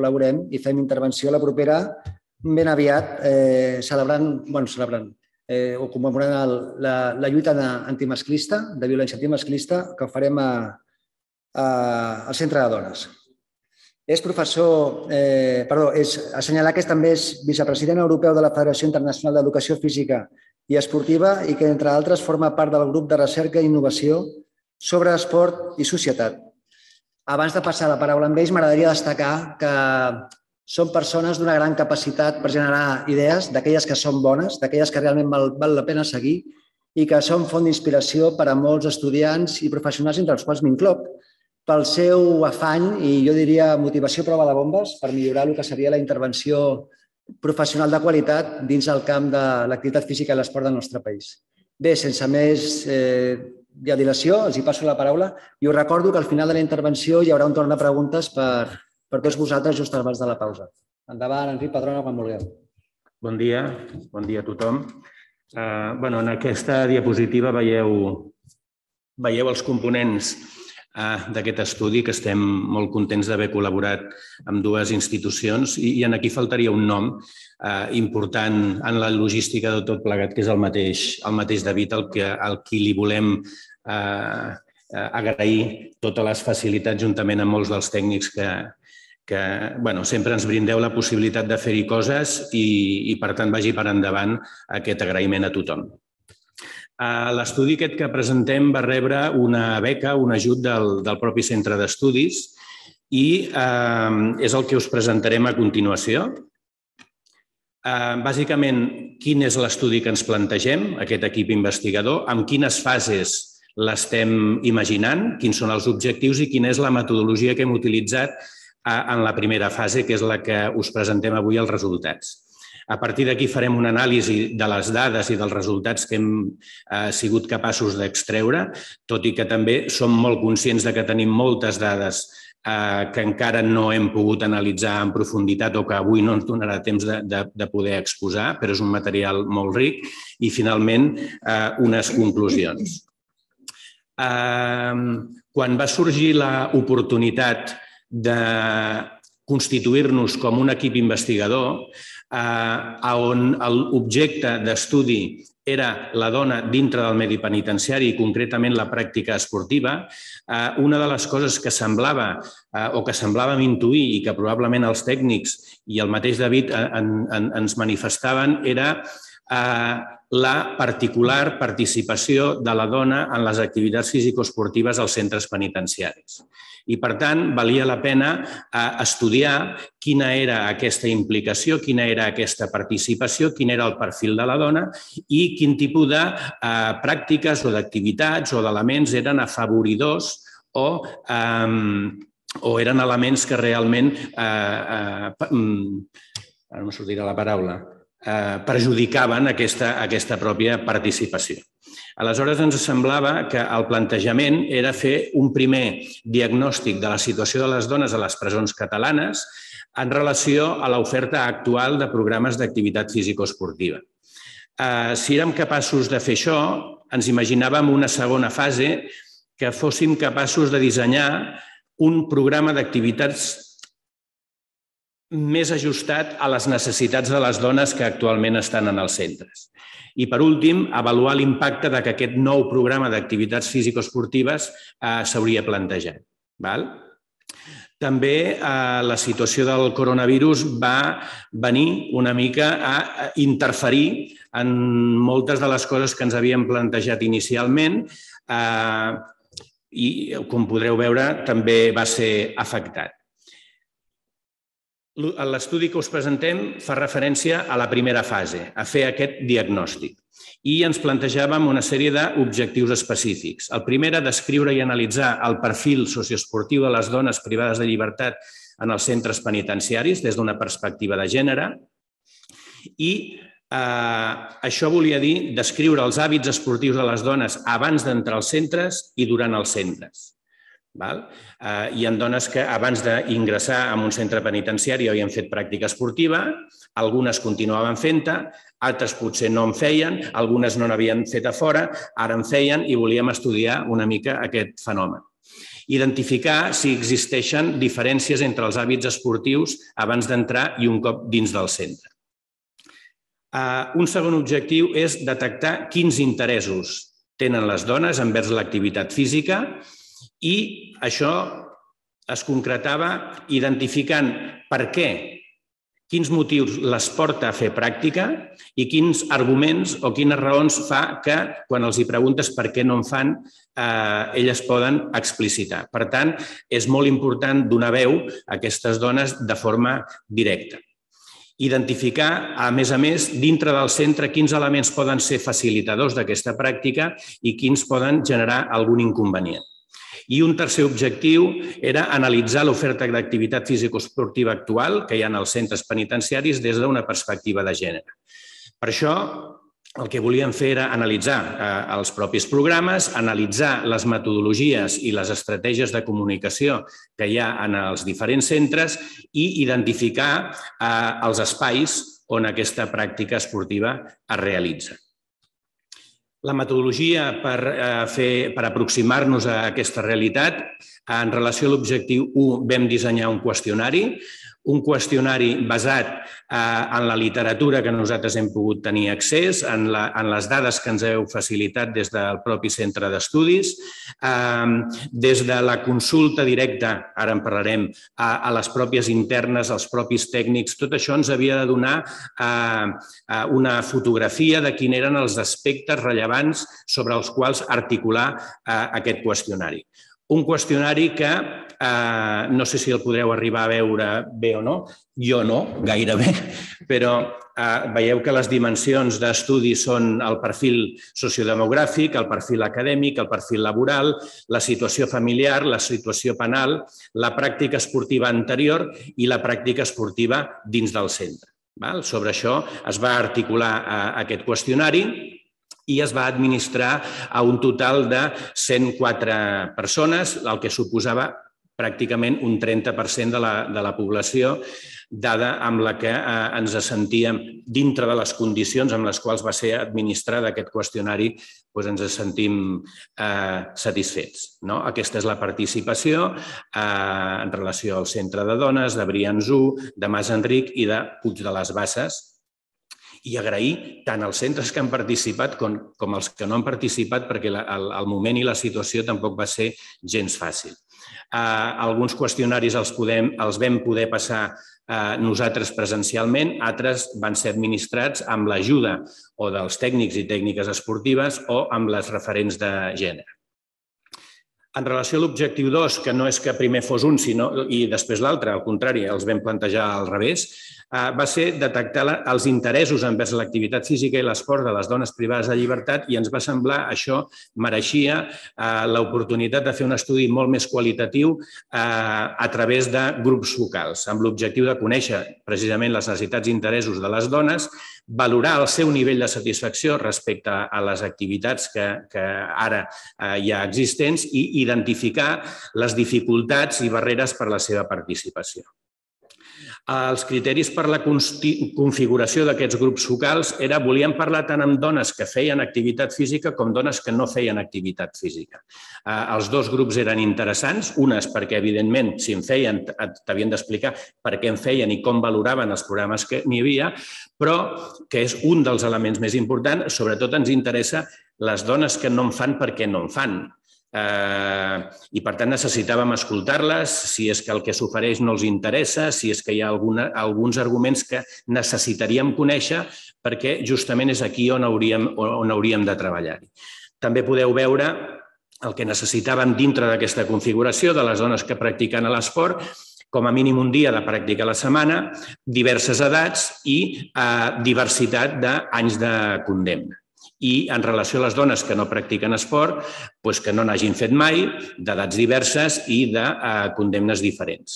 col·laborem i fem intervenció a la propera ben aviat celebrant o commemorant la lluita antimasclista, de violència antimasclista, que ho farem al Centre de Dones. És assenyalar que també és vicepresident europeu de la Federació Internacional d'Educació Física i Esportiva i que, entre altres, forma part del grup de recerca i innovació sobre esport i societat. Abans de passar la paraula amb ells, m'agradaria destacar que són persones d'una gran capacitat per generar idees, d'aquelles que són bones, d'aquelles que realment val la pena seguir i que són font d'inspiració per a molts estudiants i professionals, entre els quals m'incloc, pel seu afany i, jo diria, motivació prova de bombes per millorar el que seria la intervenció professional de qualitat dins el camp de l'activitat física i l'esport del nostre país. Bé, sense més dilació, els hi passo la paraula i us recordo que al final de la intervenció hi haurà un torn de preguntes per tots vosaltres just abans de la pausa. Endavant, Enric Padrona, quan vulgueu. Bon dia a tothom. En aquesta diapositiva veieu els components d'aquest estudi, que estem molt contents d'haver col·laborat amb dues institucions i aquí faltaria un nom important en la logística de tot plegat, que és el mateix David, al qui li volem agrair totes les facilitats juntament amb molts dels tècnics que sempre ens brindeu la possibilitat de fer-hi coses i, per tant, vagi per endavant aquest agraïment a tothom. L'estudi aquest que presentem va rebre una beca, un ajut del propi centre d'estudis i és el que us presentarem a continuació. Bàsicament, quin és l'estudi que ens plantegem, aquest equip investigador, amb quines fases l'estem imaginant, quins són els objectius i quina és la metodologia que hem utilitzat en la primera fase, que és la que us presentem avui els resultats. A partir d'aquí farem una anàlisi de les dades i dels resultats que hem sigut capaços d'extreure, tot i que també som molt conscients que tenim moltes dades que encara no hem pogut analitzar en profunditat o que avui no ens donarà temps de poder exposar, però és un material molt ric. I, finalment, unes conclusions. Quan va sorgir l'oportunitat de constituir-nos com un equip investigador, on l'objecte d'estudi era la dona dintre del medi penitenciari i concretament la pràctica esportiva, una de les coses que semblava o que semblàvem intuir i que probablement els tècnics i el mateix David ens manifestaven era la particular participació de la dona en les activitats fisicoesportives als centres penitenciaris. I, per tant, valia la pena estudiar quina era aquesta implicació, quina era aquesta participació, quin era el perfil de la dona i quin tipus de pràctiques o d'activitats o d'elements eren afavoridors o eren elements que realment, ara no em sortirà la paraula, perjudicaven aquesta pròpia participació. Aleshores, ens semblava que el plantejament era fer un primer diagnòstic de la situació de les dones a les presons catalanes en relació a l'oferta actual de programes d'activitat fisicoesportiva. Si érem capaços de fer això, ens imaginàvem una segona fase que fóssim capaços de dissenyar un programa d'activitats més ajustat a les necessitats de les dones que actualment estan en els centres. I, per últim, avaluar l'impacte que aquest nou programa d'activitats fisicoesportives s'hauria plantejat. També la situació del coronavirus va venir una mica a interferir en moltes de les coses que ens havíem plantejat inicialment i, com podreu veure, també va ser afectat. L'estudi que us presentem fa referència a la primera fase, a fer aquest diagnòstic. I ens plantejàvem una sèrie d'objectius específics. El primer era descriure i analitzar el perfil socioesportiu de les dones privades de llibertat en els centres penitenciaris des d'una perspectiva de gènere. I això volia dir descriure els hàbits esportius de les dones abans d'entrar als centres i durant els centres. Hi ha dones que abans d'ingressar en un centre penitenciari havien fet pràctica esportiva, algunes continuaven fent-te, altres potser no en feien, algunes no n'havien fet a fora, ara en feien i volíem estudiar una mica aquest fenomen. identificar si existeixen diferències entre els hàbits esportius abans d'entrar i un cop dins del centre. Un segon objectiu és detectar quins interessos tenen les dones envers l'activitat física i això es concretava identificant per què, quins motius les porta a fer pràctica i quins arguments o quines raons fa que quan els hi preguntes per què no en fan, elles poden explicitar. Per tant, és molt important donar veu a aquestes dones de forma directa. Identificar, a més, dintre del centre quins elements poden ser facilitadors d'aquesta pràctica i quins poden generar algun inconvenient. I un tercer objectiu era analitzar l'oferta d'activitat físico-esportiva actual que hi ha als centres penitenciaris des d'una perspectiva de gènere. Per això, el que volíem fer era analitzar els propis programes, analitzar les metodologies i les estratègies de comunicació que hi ha en els diferents centres i identificar els espais on aquesta pràctica esportiva es realitza. La metodologia per aproximar-nos a aquesta realitat, en relació a l'objectiu 1, vam dissenyar un qüestionari basat en la literatura que nosaltres hem pogut tenir accés, en les dades que ens heu facilitat des del propi centre d'estudis, des de la consulta directa, ara en parlarem, a les pròpies internes, als propis tècnics. Tot això ens havia de donar una fotografia de quins eren els aspectes rellevants sobre els quals articular aquest qüestionari. Un qüestionari que no sé si el podreu arribar a veure bé o no, jo no, gairebé, però veieu que les dimensions d'estudi són el perfil sociodemogràfic, el perfil acadèmic, el perfil laboral, la situació familiar, la situació penal, la pràctica esportiva anterior i la pràctica esportiva dins del centre. Sobre això es va articular aquest qüestionari i es va administrar a un total de 104 persones, el que suposava pràcticament un 30% de la població, dada amb la que ens sentíem dintre de les condicions amb les quals va ser administrat aquest qüestionari, ens sentim satisfets. Aquesta és la participació en relació al Centre de Dones, de Brians-U, de Mas Enric i de Puig de les Basses. I agrair tant als centres que han participat com als que no han participat perquè el moment i la situació tampoc va ser gens fàcil. Alguns qüestionaris els vam poder passar nosaltres presencialment, altres van ser administrats amb l'ajuda o dels tècnics i tècniques esportives o amb les referents de gènere. En relació a l'objectiu 2, que no és que primer fos un i després l'altre, al contrari, els vam plantejar al revés, va ser detectar els interessos envers l'activitat física i l'esport de les dones privades de llibertat i ens va semblar això mereixia l'oportunitat de fer un estudi molt més qualitatiu a través de grups focals, amb l'objectiu de conèixer precisament les necessitats i interessos de les dones, valorar el seu nivell de satisfacció respecte a les activitats que ara hi ha existents i identificar les dificultats i barreres per a la seva participació. Els criteris per a la configuració d'aquests grups focals volíem parlar tant amb dones que feien activitat física com dones que no feien activitat física. Els dos grups eren interessants, unes perquè, evidentment, si en feien, t'havien d'explicar per què en feien i com valoraven els programes que n'hi havia, però que és un dels elements més importants, sobretot ens interessa les dones que no en fan perquè no en fan. I, per tant, necessitàvem escoltar-les, si és que el que s'ofereix no els interessa, si és que hi ha alguns arguments que necessitaríem conèixer perquè justament és aquí on hauríem de treballar-hi. També podeu veure el que necessitàvem dintre d'aquesta configuració de les dones que practiquen l'esport, com a mínim un dia de pràctica a la setmana, diverses edats i diversitat d'anys de condemna. I en relació a les dones que no practiquen esport, que no n'hagin fet mai, d'edats diverses i de condemnes diferents.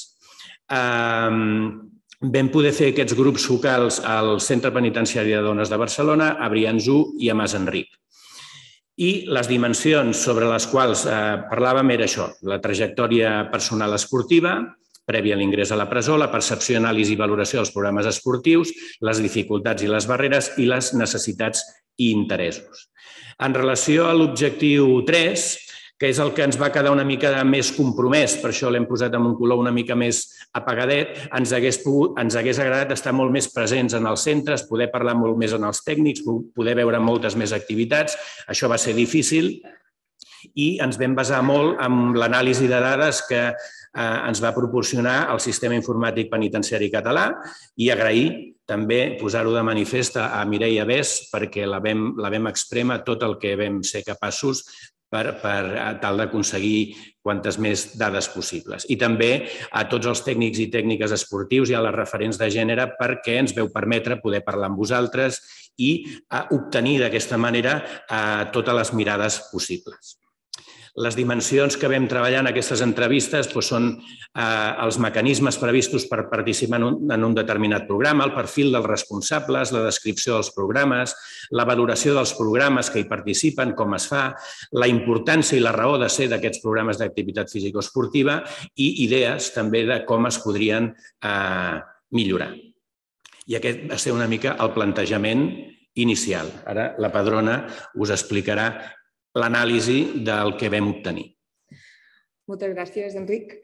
Vam poder fer aquests grups focals al Centre Penitenciari de Dones de Barcelona, a Brians-U i a Mas Enric. I les dimensions sobre les quals parlàvem era això, la trajectòria personal esportiva, prèvia a l'ingrés a la presó, la percepció, anàlisi i valoració dels programes esportius, les dificultats i les barreres i les necessitats i interessos. En relació a l'objectiu 3, que és el que ens va quedar una mica més compromès, per això l'hem posat amb un color una mica més apagadet, ens hagués agradat estar molt més presents en els centres, poder parlar molt més en els tècnics, poder veure moltes més activitats. Això va ser difícil i ens vam basar molt en l'anàlisi de dades que ens va proporcionar el Sistema Informàtic Penitenciari Català i agrair també posar-ho de manifest a Mireia Bes perquè la vam exprémer tot el que vam ser capaços per tal d'aconseguir quantes més dades possibles. I també a tots els tècnics i tècniques esportius i a les referents de gènere perquè ens veu permetre poder parlar amb vosaltres i obtenir d'aquesta manera totes les mirades possibles. Les dimensions que vam treballar en aquestes entrevistes són els mecanismes previstos per participar en un determinat programa, el perfil dels responsables, la descripció dels programes, la valoració dels programes que hi participen, com es fa, la importància i la raó de ser d'aquests programes d'activitat físico-esportiva i idees també de com es podrien millorar. I aquest va ser una mica el plantejament inicial. Ara la Padrona us explicarà l'anàlisi del que vam obtenir. Moltes gràcies, Enric.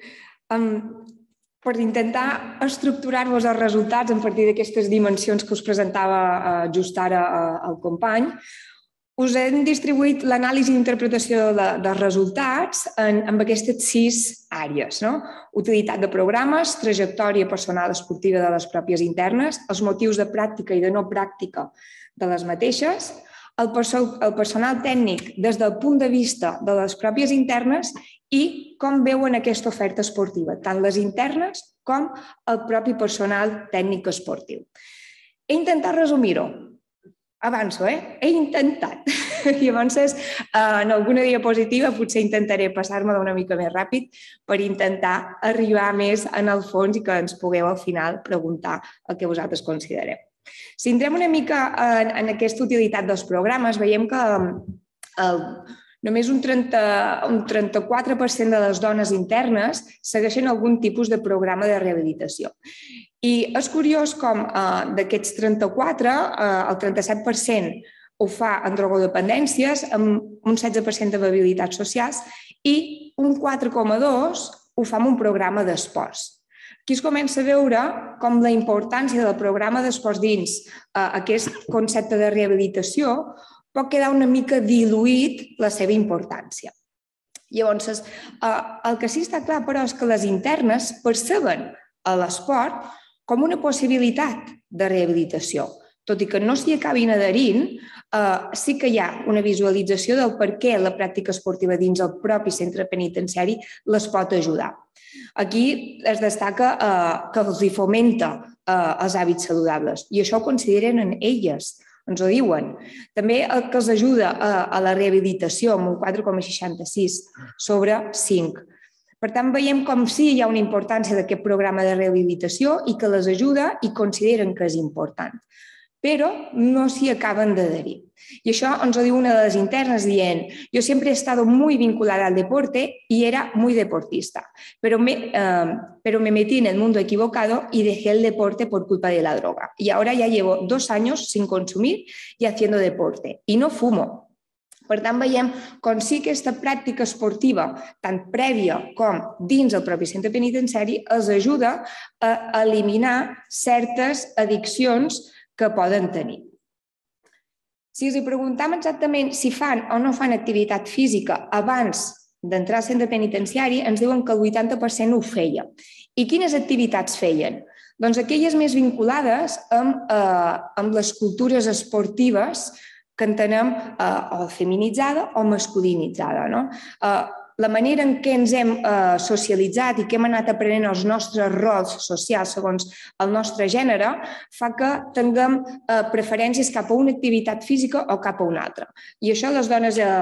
Per intentar estructurar-vos els resultats a partir d'aquestes dimensions que us presentava just ara el company, us hem distribuït l'anàlisi i interpretació dels resultats en aquestes 6 àrees. Utilitat de programes, trajectòria personal esportiva de les pròpies internes, els motius de pràctica i de no pràctica de les mateixes, el personal tècnic des del punt de vista de les pròpies internes i com veuen aquesta oferta esportiva, tant les internes com el propi personal tècnic esportiu. He intentat resumir-ho. Avanço, He intentat. I llavors, en alguna diapositiva potser intentaré passar-me una mica més ràpid per intentar arribar més en el fons i que ens pugueu al final preguntar el que vosaltres considereu. Si entrem una mica en aquesta utilitat dels programes, veiem que només un 34% de les dones internes segueixen algun tipus de programa de rehabilitació. I és curiós com d'aquests 34, el 37% ho fa en drogodependències, amb un 16% de habilitats socials i un 4,2% ho fa en un programa d'esports. Aquí es comença a veure com la importància del programa d'esports dins aquest concepte de rehabilitació pot quedar una mica diluït la seva importància. Llavors, el que sí està clar, però, és que les internes perceben l'esport com una possibilitat de rehabilitació. Tot i que no s'hi acabin adherint, sí que hi ha una visualització del per què la pràctica esportiva dins el propi centre penitenciari les pot ajudar. Aquí es destaca que els fomenta els hàbits saludables i això ho consideren en elles, ens ho diuen. També que els ajuda a la rehabilitació amb un 4,66 sobre 5. Per tant, veiem com sí hi ha una importància d'aquest programa de rehabilitació i que les ajuda i consideren que és important, però no s'hi acaben d'adherir. Y això ens ho diu una de les internes dient: yo siempre he estado muy vinculada al deporte y era muy deportista, pero me metí en el mundo equivocado y dejé el deporte por culpa de la droga. Y ahora ya llevo 2 años sin consumir y haciendo deporte y no fumo. Per tant, veiem com sí que aquesta pràctica esportiva, tant prèvia com dins el propi centre penitenciari, els ajuda a eliminar certes addiccions que poden tenir. Si els preguntem exactament si fan o no fan activitat física abans d'entrar al centre penitenciari, ens diuen que el 80% ho feia. I quines activitats feien? Doncs aquelles més vinculades amb les cultures esportives que entenem o feminitzada o masculinitzada. La manera en què ens hem socialitzat i que hem anat aprenent els nostres rols socials segons el nostre gènere fa que tinguem preferències cap a una activitat física o cap a una altra. I això les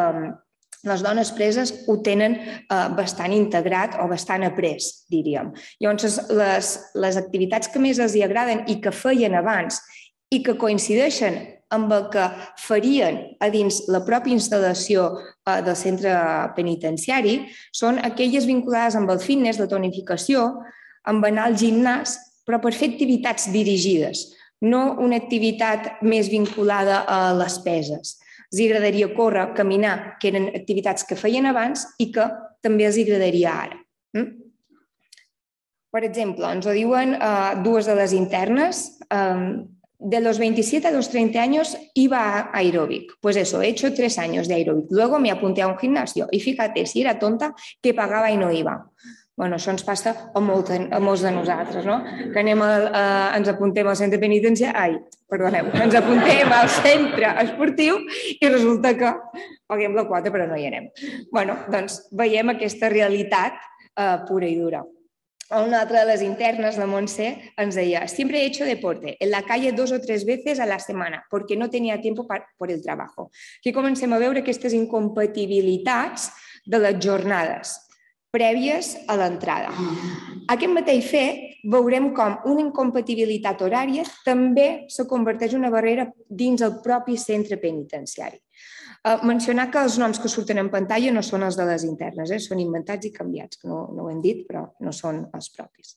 dones preses ho tenen bastant integrat o bastant après, diríem. Llavors, les activitats que més els agraden i que feien abans i que coincideixen amb el que farien a dins la pròpia instal·lació del centre penitenciari són aquelles vinculades amb el fitness, la tonificació, amb anar al gimnàs, però per fer activitats dirigides, no una activitat més vinculada a les peses. els agradaria córrer, caminar, que eren activitats que feien abans i que també els agradaria ara. Per exemple, ens ho diuen dues de les internes, de los 27 a los 30 años iba a aeróbic. Pues eso, he hecho 3 años de aeróbic. Luego me apunté a un gimnasio y fíjate, si era tonta, que pagava i no iba. Bueno, això ens passa a molts de nosaltres, no? Que ens apuntem al centre penitenciari, ens apuntem al centre esportiu i resulta que paguem la quota però no hi anem. Bueno, doncs veiem aquesta realitat pura i dura. Una altra de les internes, la Montse, ens deia: siempre he hecho deporte, en la calle 2 o 3 veces a la semana, porque no tenía tiempo por el trabajo. Aquí comencem a veure aquestes incompatibilitats de les jornades prèvies a l'entrada. Aquest mateix fet veurem com una incompatibilitat horària també se converteix en una barrera dins el propi centre penitenciari. Mencionar que els noms que surten en pantalla no són els de les internes, són inventats i canviats, que no ho hem dit, però no són els propis.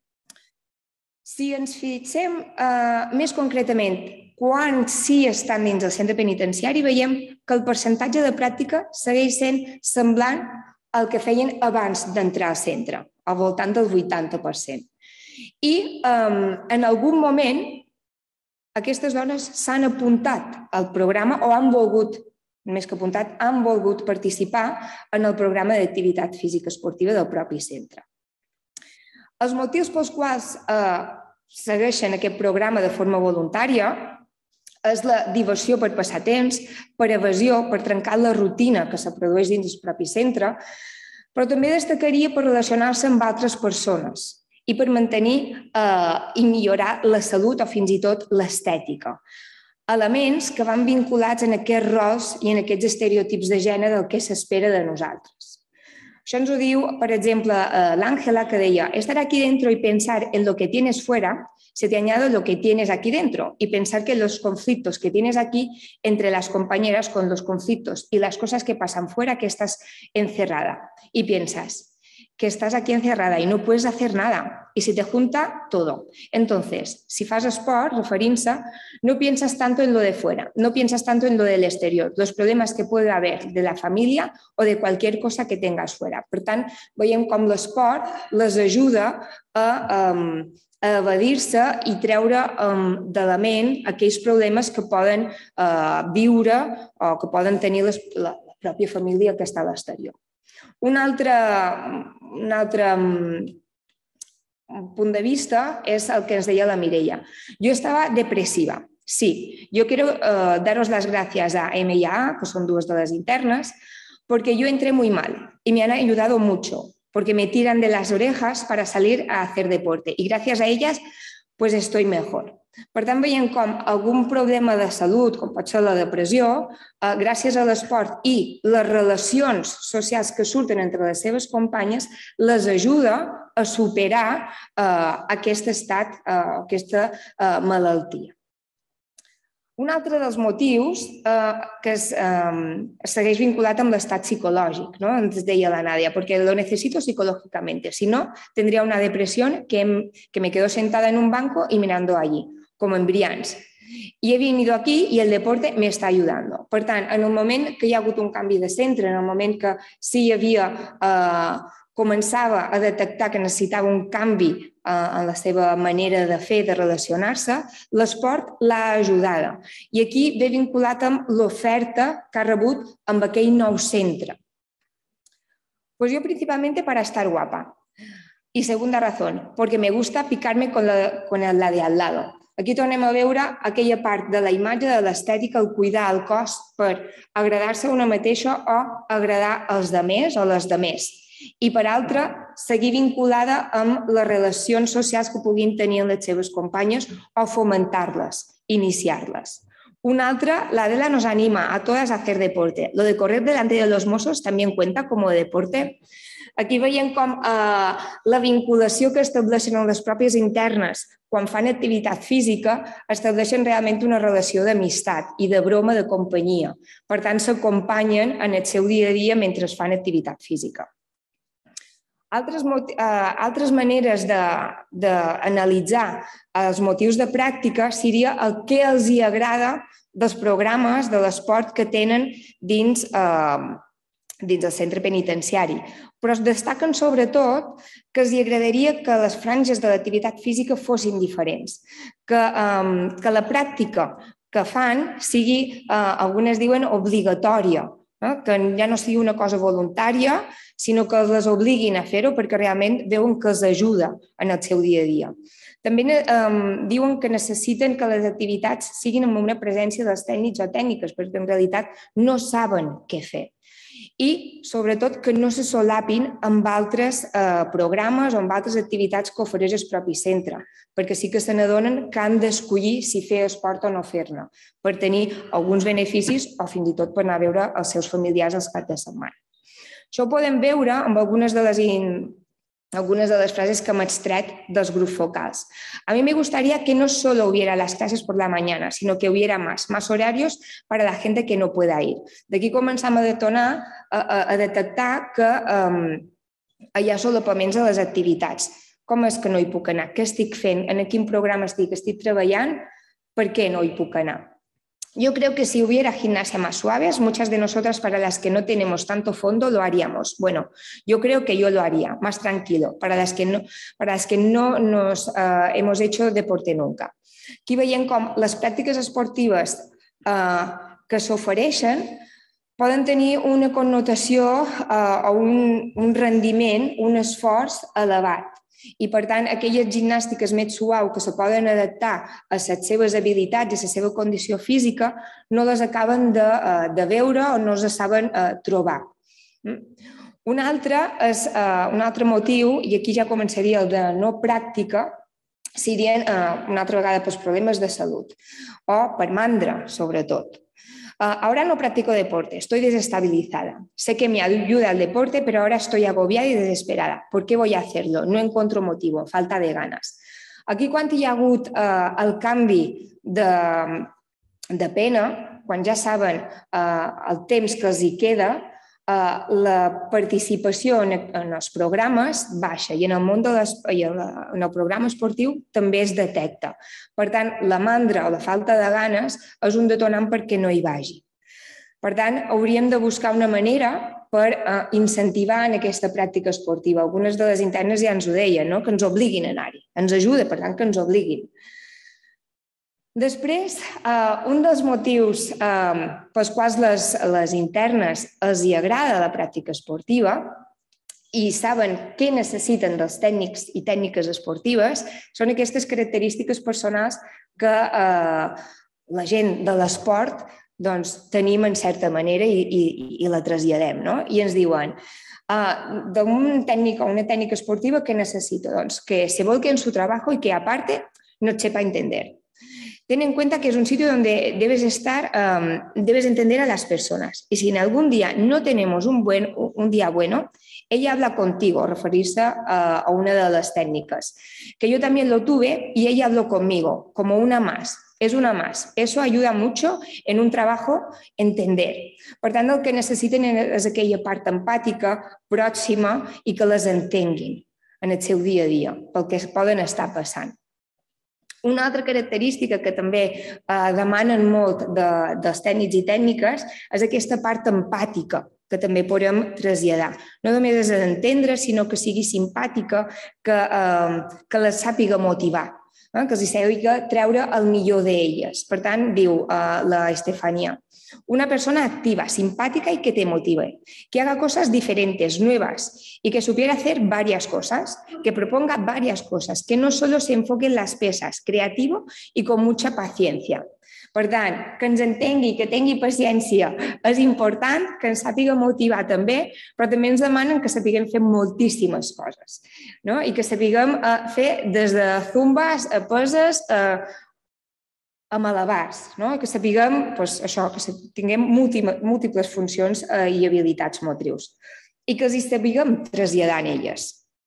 Si ens fixem més concretament quan sí estan dins del centre penitenciari, veiem que el percentatge de pràctica segueix sent semblant al que feien abans d'entrar al centre, al voltant del 80%. I en algun moment aquestes dones s'han apuntat al programa o han volgut, més que apuntat, han volgut participar en el programa d'activitat física esportiva del propi centre. Els motius pels quals segueixen aquest programa de forma voluntària és la diversió per passar temps, per evasió, per trencar la rutina que se produeix dins el propi centre, però també destacaria per relacionar-se amb altres persones i per mantenir i millorar la salut o fins i tot l'estètica. Elements que van vinculats en aquests rols i en aquests estereotips de gènere del que s'espera de nosaltres. Això ens ho diu, per exemple, l'Àngela, que deia: estar aquí dentro y pensar en lo que tienes fuera, se te añade lo que tienes aquí dentro y pensar que los conflictos que tienes aquí entre las compañeras con los conflictos y las cosas que pasan fuera, que estás encerrada. Y piensas que estás aquí encerrada y no puedes hacer nada y se te junta todo. Entonces, si fas esport, referint-se, no piensas tanto en lo de fuera, no piensas tanto en lo del exterior, los problemas que puede haber de la familia o de cualquier cosa que tengas fuera. Per tant, veiem com l'esport les ajuda a evadir-se i treure de la ment aquells problemes que poden viure o que poden tenir la pròpia família que està a l'exterior. Un altre punt de vista es el que ens deia la Mireia. Yo estaba depresiva. Sí, yo quiero daros las gracias a M y a, que son dos de las internas, porque yo entré muy mal y me han ayudado mucho, porque me tiran de las orejas para salir a hacer deporte y gracias a ellas pues estoy mejor. Per tant, veiem com algun problema de salut, com pot ser la depressió, gràcies a l'esport i les relacions socials que surten entre les seves companyes, les ajuda a superar aquest estat, aquesta malaltia. Un altre dels motius que segueix vinculat amb l'estat psicològic, ¿no? Ens deia la Nadia, porque lo necesito psicológicamente, si no, tendría una depresión que me quedo sentada en un banco y mirando allí, como embrians. Y he venido aquí y el deporte me está ayudando. Per tant, en el moment que hi ha hagut un canvi de centre, en el moment que sí hi havia, començava a detectar que necessitava un canvi en la seva manera de fer, de relacionar-se, l'esport l'ha ajudada. I aquí ve vinculat amb l'oferta que ha rebut amb aquell nou centre. Pues yo principalmente para estar guapa. Y segunda razón, porque me gusta picarme con la de al lado. Aquí tornem a veure aquella part de la imatge, de l'estètica, el cuidar el cos per agradar-se a una mateixa o agradar als demés o les demés. I per altra, seguir vinculada amb les relacions socials que puguin tenir les seves companyes o fomentar-les, iniciar-les. Una altra, la Adela nos anima a todas a hacer deporte. Lo de correr delante de los mozos también cuenta como deporte. Aquí veiem com la vinculació que estableixen en les pròpies internes quan fan activitat física estableixen realment una relació d'amistat i de broma de companyia. Per tant, s'acompanyen en el seu dia a dia mentre fan activitat física. Altres maneres d'analitzar els motius de pràctica seria el que els hi agrada dels programes de l'esport que tenen dins el centre penitenciari. Però es destaquen sobretot que els agradaria que les franges de l'activitat física fossin diferents, que la pràctica que fan sigui, algunes diuen, obligatòria, que ja no sigui una cosa voluntària, sinó que les obliguin a fer-ho perquè realment veuen que els ajuda en el seu dia a dia. També diuen que necessiten que les activitats siguin amb una presència dels tècnics o tècniques, perquè en realitat no saben què fer. I, sobretot, que no se solapin amb altres programes o amb altres activitats que ofereix el propi centre, perquè sí que se n'adonen que han d'escollir si fer esport o no fer-ne, per tenir alguns beneficis o fins i tot per anar a veure els seus familiars els caps de setmana. Això ho podem veure amb algunes de les frases que hem extret dels grups focals. A mí me gustaría que no solo hubiera las clases por la mañana, sino que hubiera más horarios para la gente que no pueda ir. D'aquí començam a detonar, a detectar que hi ha solapaments a les activitats. Com és que no hi puc anar? Què estic fent? En quin programa estic treballant? Per què no hi puc anar? Yo creo que si hubiera gimnasia más suaves, muchas de nosotras para las que no tenemos tanto fondo lo haríamos. Bueno, yo creo que yo lo haría, más tranquilo, para las que no nos hemos hecho deporte nunca. Aquí veiem com les pràctiques esportives que s'ofereixen poden tenir una connotació o un rendiment, un esforç elevat. I, per tant, aquelles gimnàstiques més suaus que se poden adaptar a les seves habilitats i a la seva condició física no les acaben de veure o no les saben trobar. Un altre motiu, i aquí ja començaria el de no pràctica, serien una altra vegada pels problemes de salut o per mandra, sobretot. Ahora no practico deporte, estoy desestabilizada. Sé que me ayuda el deporte, pero ahora estoy agobiada y desesperada. ¿Por qué voy a hacerlo? No encuentro motivo, falta de ganas. Aquí, quan hi ha hagut el canvi de pena, quan ja saben el temps que els hi queda, la participació en els programes baixa i en el programa esportiu també es detecta. Per tant, la mandra o la falta de ganes és un detonant perquè no hi vagi. Per tant, hauríem de buscar una manera per incentivar en aquesta pràctica esportiva. Algunes de les internes ja ens ho deien, que ens obliguin a anar-hi. Ens ajuda, per tant, que ens obliguin. Després, un dels motius pels quals les internes els hi agrada la pràctica esportiva i saben què necessiten dels tècnics i tècniques esportives són aquestes característiques personals que la gent de l'esport tenim en certa manera i la traslladem. I ens diuen, d'un tècnic o una tècnica esportiva, ¿qué necesito? Que se volque en su trabajo y que aparte nos sepa entender. Ten en cuenta que es un sitio donde debes entender a las personas. Y si en algún día no tenemos un día bueno, ella habla contigo, referirse a una de las técnicas. Que yo también lo tuve y ella habló conmigo, como una más. Es una más. Eso ayuda mucho en un trabajo entender. Per tant, el que necessiten és aquella part empàtica, pròxima i que les entenguin en el seu dia a dia, pel que poden estar passant. Una altra característica que també demanen molt dels tècnics i tècniques és aquesta part empàtica que també podem traslladar. No només és d'entendre, sinó que sigui simpàtica, que les sàpiga motivar, que els sàpiga treure el millor d'elles. Per tant, diu la Estefania, una persona activa, simpática y que te motive, que haga cosas diferentes, nuevas y que supiera hacer varias cosas, que proponga varias cosas, que no solo se enfoque en las pesas, creativo y con mucha paciencia. Per tant, que ens entengui, que tingui paciència, és important, que ens sàpiga motivar també, però també ens demanen que sapiguem fer moltíssimes coses, i que sapiguem fer des de zumbes a peses a malabars, que sapiguem això, que tinguem múltiples funcions i habilitats motrius i que els hi sapiguem traslladar en elles.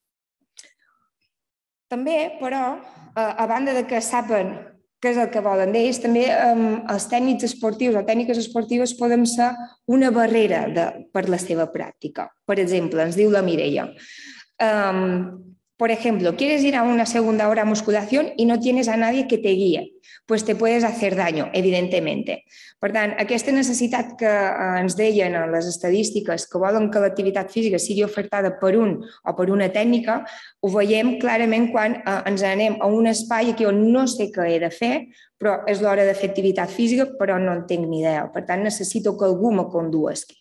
També, però, a banda de que saben què és el que volen d'ells, també els tècnics esportius o tècniques esportives poden ser una barrera per la seva pràctica. Per exemple, ens diu la Mireia, Por ejemplo, quieres ir a una segunda hora de musculación y no tienes a nadie que te guíe, pues te puedes hacer daño, evidentemente. Per tant, aquesta necessitat que ens deien en les estadístiques que volen que l'activitat física sigui ofertada per un o per una tècnica, ho veiem clarament quan ens anem a un espai aquí on no sé què he de fer, però és l'hora de fer activitat física, però no en tinc ni idea. Per tant, necessito que algú me conduesqui.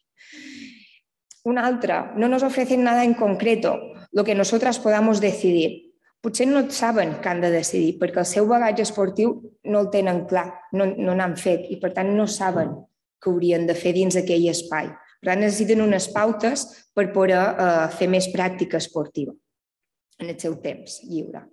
Una altra, no nos ofrecen nada en concreto, lo que nosotras podamos decidir. Potser no saben què han de decidir, perquè el seu bagatge esportiu no el tenen clar, no n'han fet i per tant no saben què haurien de fer dins d'aquell espai. Per tant, necessiten unes pautes per poder fer més pràctica esportiva en el seu temps lliure.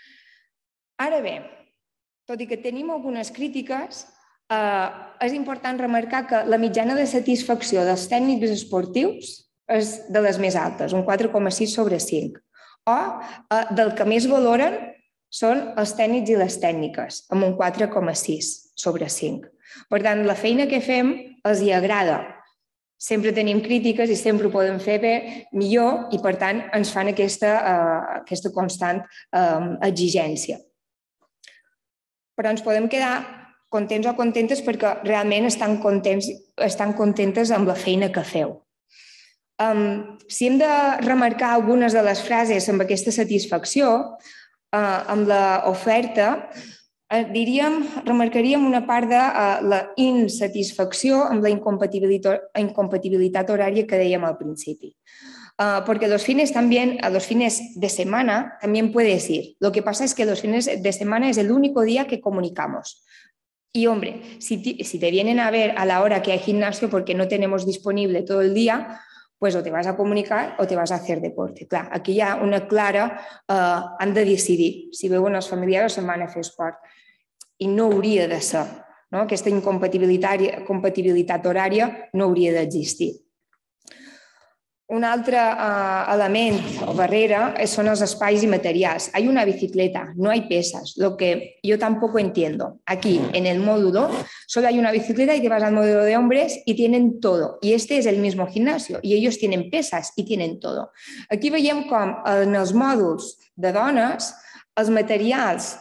Ara bé, tot i que tenim algunes crítiques, és important remarcar que la mitjana de satisfacció dels tècnics esportius és de les més altes, un 4,6 sobre 5. O del que més valoren són els tècnics i les tècniques, amb un 4,6 sobre 5. Per tant, la feina que fem els hi agrada. Sempre tenim crítiques i sempre ho podem fer bé, millor, i per tant ens fan aquesta constant exigència. Però ens podem quedar contents o contentes perquè realment estan contentes amb la feina que feu. Si hem de remarcar algunes de les frases amb aquesta satisfacció, amb l'oferta, remarcaríem una part de la insatisfacció amb la incompatibilitat horària que dèiem al principi. Porque los fines de semana también puedes ir. Lo que pasa es que los fines de semana es el único día que comunicamos. Y hombre, si te vienen a ver a la hora que hay gimnasio porque no tenemos disponible todo el día, pues o te vas a comunicar o te vas a hacer deporte. Clar, aquí hi ha una clara... han de decidir si veuen els familiars o se'n van a fer esport. I no hauria de ser. Aquesta incompatibilitat horària no hauria d'existir. Un altre element o barrera son los espais y materials. Hay una bicicleta, no hay pesas, lo que yo tampoco entiendo. Aquí, en el módulo, solo hay una bicicleta y te vas al módulo de hombres y tienen todo. Y este es el mismo gimnasio y ellos tienen pesas y tienen todo. Aquí veiem com en els mòduls de dones els materials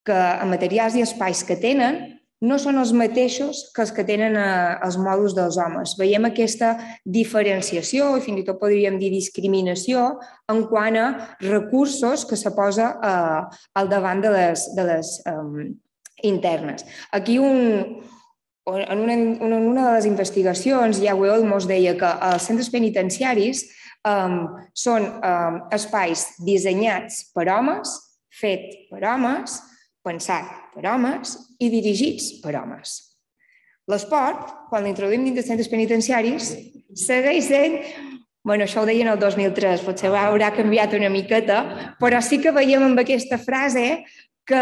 i espais que tenen no són els mateixos que els que tenen els mòduls dels homes. Veiem aquesta diferenciació i fins i tot podríem dir discriminació en quant a recursos que se posa al davant de les internes. Aquí en una de les investigacions, Yahweh Olmos deia que els centres penitenciaris són espais dissenyats per homes, fets per homes, pensat per homes i dirigits per homes. L'esport, quan l'introduïm dins dels centres penitenciaris, segueix sent... Això ho deien el 2003, potser haurà canviat una miqueta, però sí que veiem amb aquesta frase que...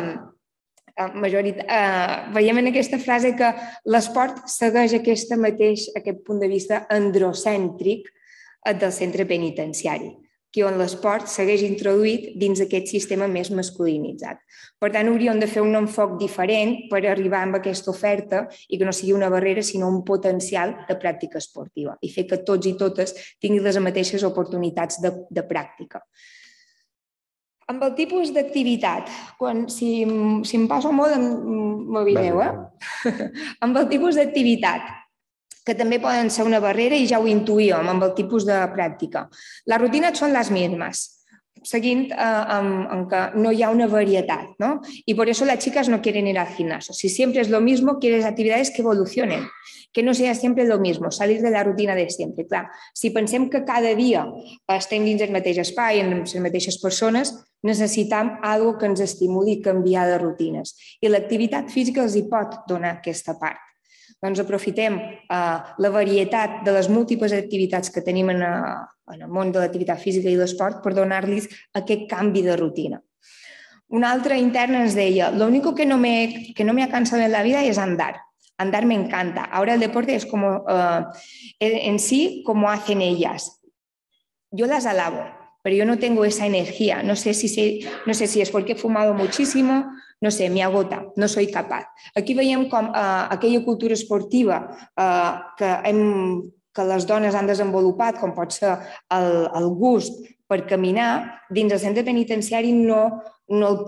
Veiem en aquesta frase que l'esport segueix aquest punt de vista androcèntric del centre penitenciari, que on l'esport segueix introduït dins aquest sistema més masculinitzat. Per tant, hauríem de fer un enfoc diferent per arribar amb aquesta oferta i que no sigui una barrera, sinó un potencial de pràctica esportiva i fer que tots i totes tinguin les mateixes oportunitats de pràctica. Amb el tipus d'activitat, si em passo molt, m'aviseu, amb el tipus d'activitat, que també poden ser una barrera i ja ho intuïem amb el tipus de pràctica. Les rutines són les mismas, seguint en que no hi ha una varietat, ¿no? Y por eso las chicas no quieren ir al gimnasio. Si siempre es lo mismo, quieres actividades que evolucionen, que no sea siempre lo mismo, salir de la rutina de siempre. Clar, si pensem que cada dia estem dins el mateix espai, amb les mateixes persones, necessitem alguna cosa que ens estimuli a canviar de rutines. I l'activitat física els hi pot donar aquesta part. Doncs aprofitem la varietat de les múltiples activitats que tenim en el món de l'activitat física i l'esport per donar-los aquest canvi de rutina. Una altra interna ens deia, lo único que no me ha cansado en la vida es andar. Andar me encanta. Ahora el deporte es como en sí como hacen ellas. Yo las alabo, pero yo no tengo esa energía. No sé si es porque he fumado muchísimo, no sé, me agota, no soy capaz. Aquí veiem com aquella cultura esportiva que les dones han desenvolupat, com pot ser el gust per caminar, dins el centre penitenciari no el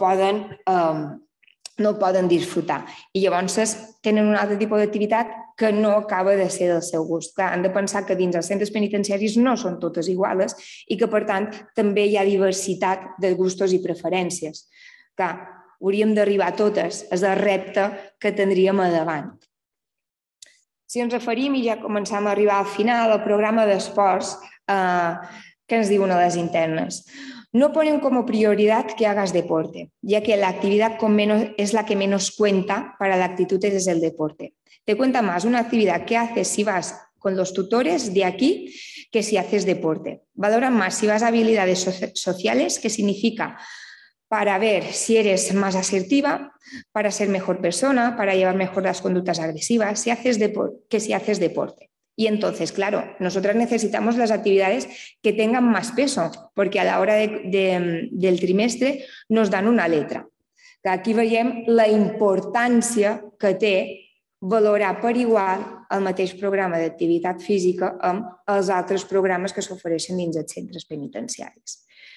poden disfrutar. I llavors tenen un altre tipus d'activitat que no acaba de ser del seu gust. Clar, han de pensar que dins els centres penitenciaris no són totes iguales i que, per tant, també hi ha diversitat de gustos i preferències. Clar, hauríem d'arribar a totes, és el repte que tindríem a davant. Si ens referim, i ja començam a arribar al final, al programa d'esports, ¿qué nos digo una de las internas? No ponen como prioridad que hagas deporte, ya que la actividad es la que menos cuenta para la actitud es el deporte. Te cuenta más una actividad que haces si vas con los tutores de aquí que si haces deporte. Valoran más si vas a habilidades sociales, que significa para ver si eres más asertiva, para ser mejor persona, para llevar mejor las conductas agresivas, que si haces deporte. Y entonces, claro, nosotras necesitamos las actividades que tengan más peso, porque a la hora del trimestre nos dan una letra. Aquí veiem la importància que té valorar per igual el mateix programa d'activitat física amb els altres programes que s'ofereixen dins els centres penitenciaris.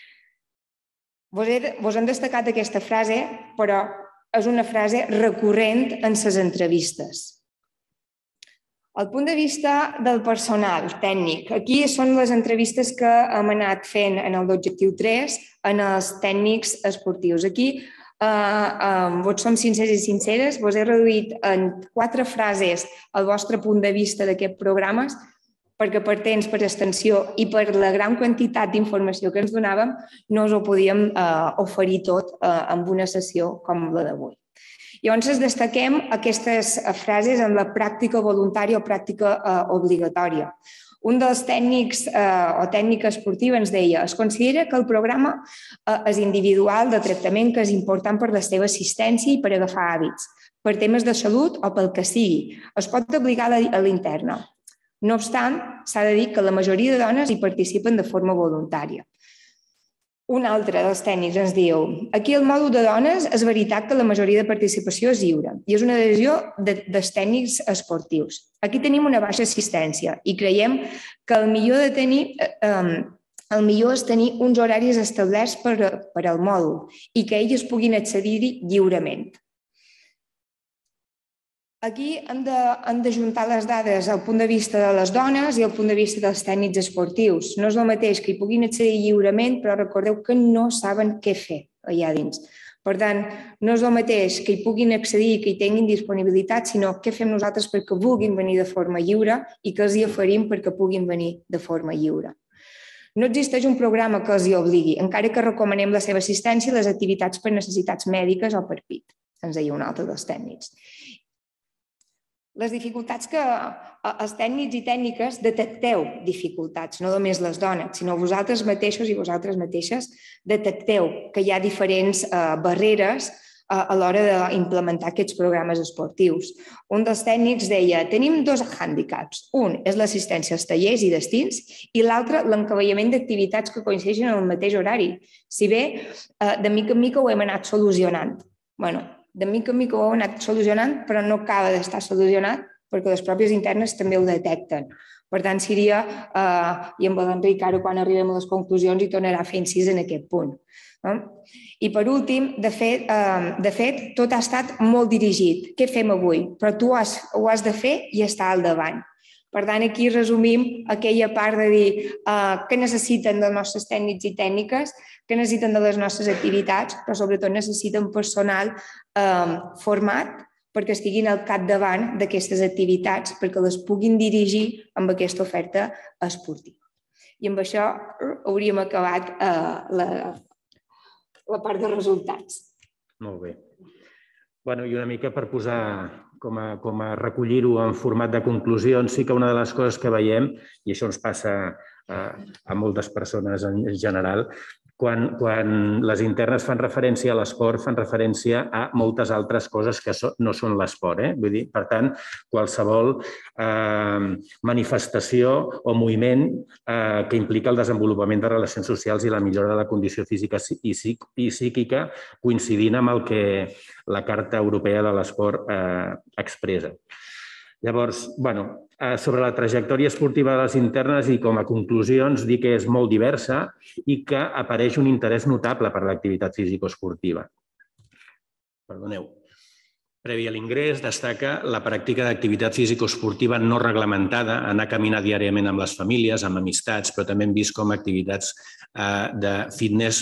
Vos hem destacat aquesta frase, però és una frase recurrent en les entrevistes. El punt de vista del personal tècnic. Aquí són les entrevistes que hem anat fent en el d'objectiu 3 en els tècnics esportius. Aquí vos som sincers i sinceres, vos he reduït en 4 frases el vostre punt de vista d'aquests programes, perquè per temps, per extensió i per la gran quantitat d'informació que ens donàvem, no us ho podíem oferir tot en una sessió com la d'avui. Llavors destaquem aquestes frases en la pràctica voluntària o pràctica obligatòria. Un dels tècnics o tècnica esportiva ens deia: es considera que el programa és individual de tractament, que és important per la seva assistència i per agafar hàbits, per temes de salut o pel que sigui. Es pot obligar a l'interna. No obstant, s'ha de dir que la majoria de dones hi participen de forma voluntària. Un altre dels tècnics ens diu: aquí el mòdul de dones és veritat que la majoria de participació és lliure i és una decisió dels tècnics esportius. Aquí tenim una baixa assistència i creiem que el millor és tenir uns horaris establerts per al mòdul i que elles puguin accedir-hi lliurement. Aquí hem d'ajuntar les dades al punt de vista de les dones i al punt de vista dels tècnics esportius. No és el mateix que hi puguin accedir lliurement, però recordeu que no saben què fer allà dins. Per tant, no és el mateix que hi puguin accedir, que hi tinguin disponibilitat, sinó què fem nosaltres perquè vulguin venir de forma lliure i què els hi oferim perquè puguin venir de forma lliure. No existeix un programa que els hi obligui, encara que recomanem la seva assistència i les activitats per necessitats mèdiques o per PIT, ens deia un altre dels tècnics. Les dificultats que els tècnics i tècniques detecteu dificultats, no només les dones, sinó vosaltres mateixos i vosaltres mateixes detecteu que hi ha diferents barreres a l'hora d'implementar aquests programes esportius. Un dels tècnics deia: tenim 2 hàndicaps. Un és l'assistència als tallers i destins i l'altre l'encavallament d'activitats que coincideixen en el mateix horari. Si bé, de mica en mica ho hem anat solucionant. De mica en mica ho heu anat solucionant, però no acaba d'estar solucionat perquè les pròpies internes també ho detecten. Per tant, seria, i en l'Enric ara quan arribem a les conclusions hi tornarà a fer incís en aquest punt. I per últim, de fet, tot ha estat molt dirigit. Què fem avui? Però tu ho has de fer i estar al davant. Per tant, aquí resumim aquella part de dir què necessiten dels nostres tècnics i tècniques, què necessiten de les nostres activitats, però sobretot necessiten personal format perquè estiguin al capdavant d'aquestes activitats, perquè les puguin dirigir amb aquesta oferta esportiva. I amb això hauríem acabat la part de resultats. Molt bé. I una mica per posar com a recollir-ho en format de conclusions, sí que una de les coses que veiem, i això ens passa a moltes persones en general, quan les internes fan referència a l'esport, fan referència a moltes altres coses que no són l'esport. Vull dir, per tant, qualsevol manifestació o moviment que implica el desenvolupament de relacions socials i la millora de la condició física i psíquica, coincidint amb el que la Carta Europea de l'Esport expressa. Llavors, sobre la trajectòria esportiva de les internes i com a conclusions dir que és molt diversa i que apareix un interès notable per l'activitat físico-esportiva. Perdoneu. Previ a l'ingrés, destaca la pràctica d'activitat físico-esportiva no reglamentada, anar a caminar diàriament amb les famílies, amb amistats, però també hem vist com activitats de fitness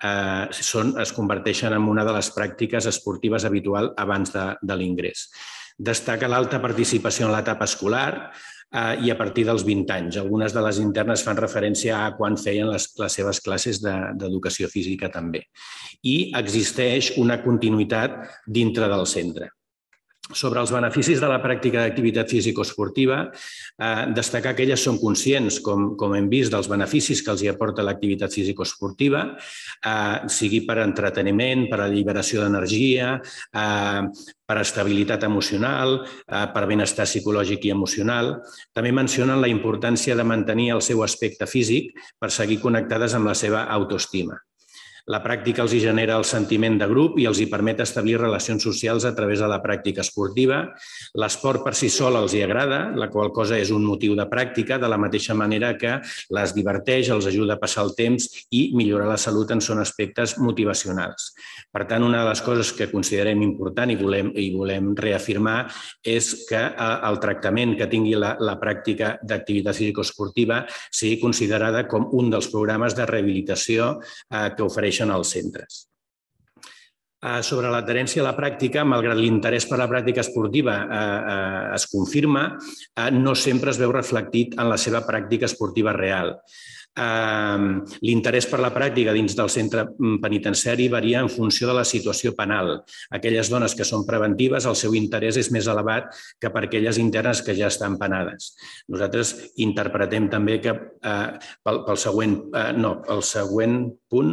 es converteixen en una de les pràctiques esportives habitual abans de l'ingrés. Destaca l'alta participació en l'etapa escolar i a partir dels 20 anys. Algunes de les internes fan referència a quan feien les seves classes d'educació física també. I existeix una continuïtat dintre del centre. Sobre els beneficis de la pràctica d'activitat físico-esportiva, destacar que elles són conscients, com hem vist, dels beneficis que els hi aporta l'activitat físico-esportiva, sigui per entreteniment, per alliberació d'energia, per estabilitat emocional, per benestar psicològic i emocional. També mencionen la importància de mantenir el seu aspecte físic per seguir connectades amb la seva autoestima. La pràctica els hi genera el sentiment de grup i els hi permet establir relacions socials a través de la pràctica esportiva. L'esport per si sol els hi agrada, la qual cosa és un motiu de pràctica, de la mateixa manera que les diverteix, els ajuda a passar el temps i millorar la salut en són aspectes motivacionals. Per tant, una de les coses que considerem important i volem reafirmar és que el tractament que tingui la pràctica d'activitat físico-esportiva sigui considerada com un dels programes de rehabilitació que ofereixen als centres. Sobre l'adherència a la pràctica, malgrat l'interès per la pràctica esportiva es confirma, no sempre es veu reflectit en la seva pràctica esportiva real. L'interès per la pràctica dins del centre penitenciari varia en funció de la situació penal. Aquelles dones que són preventives, el seu interès és més elevat que per aquelles internes que ja estan penades. Nosaltres interpretem també que pel següent punt,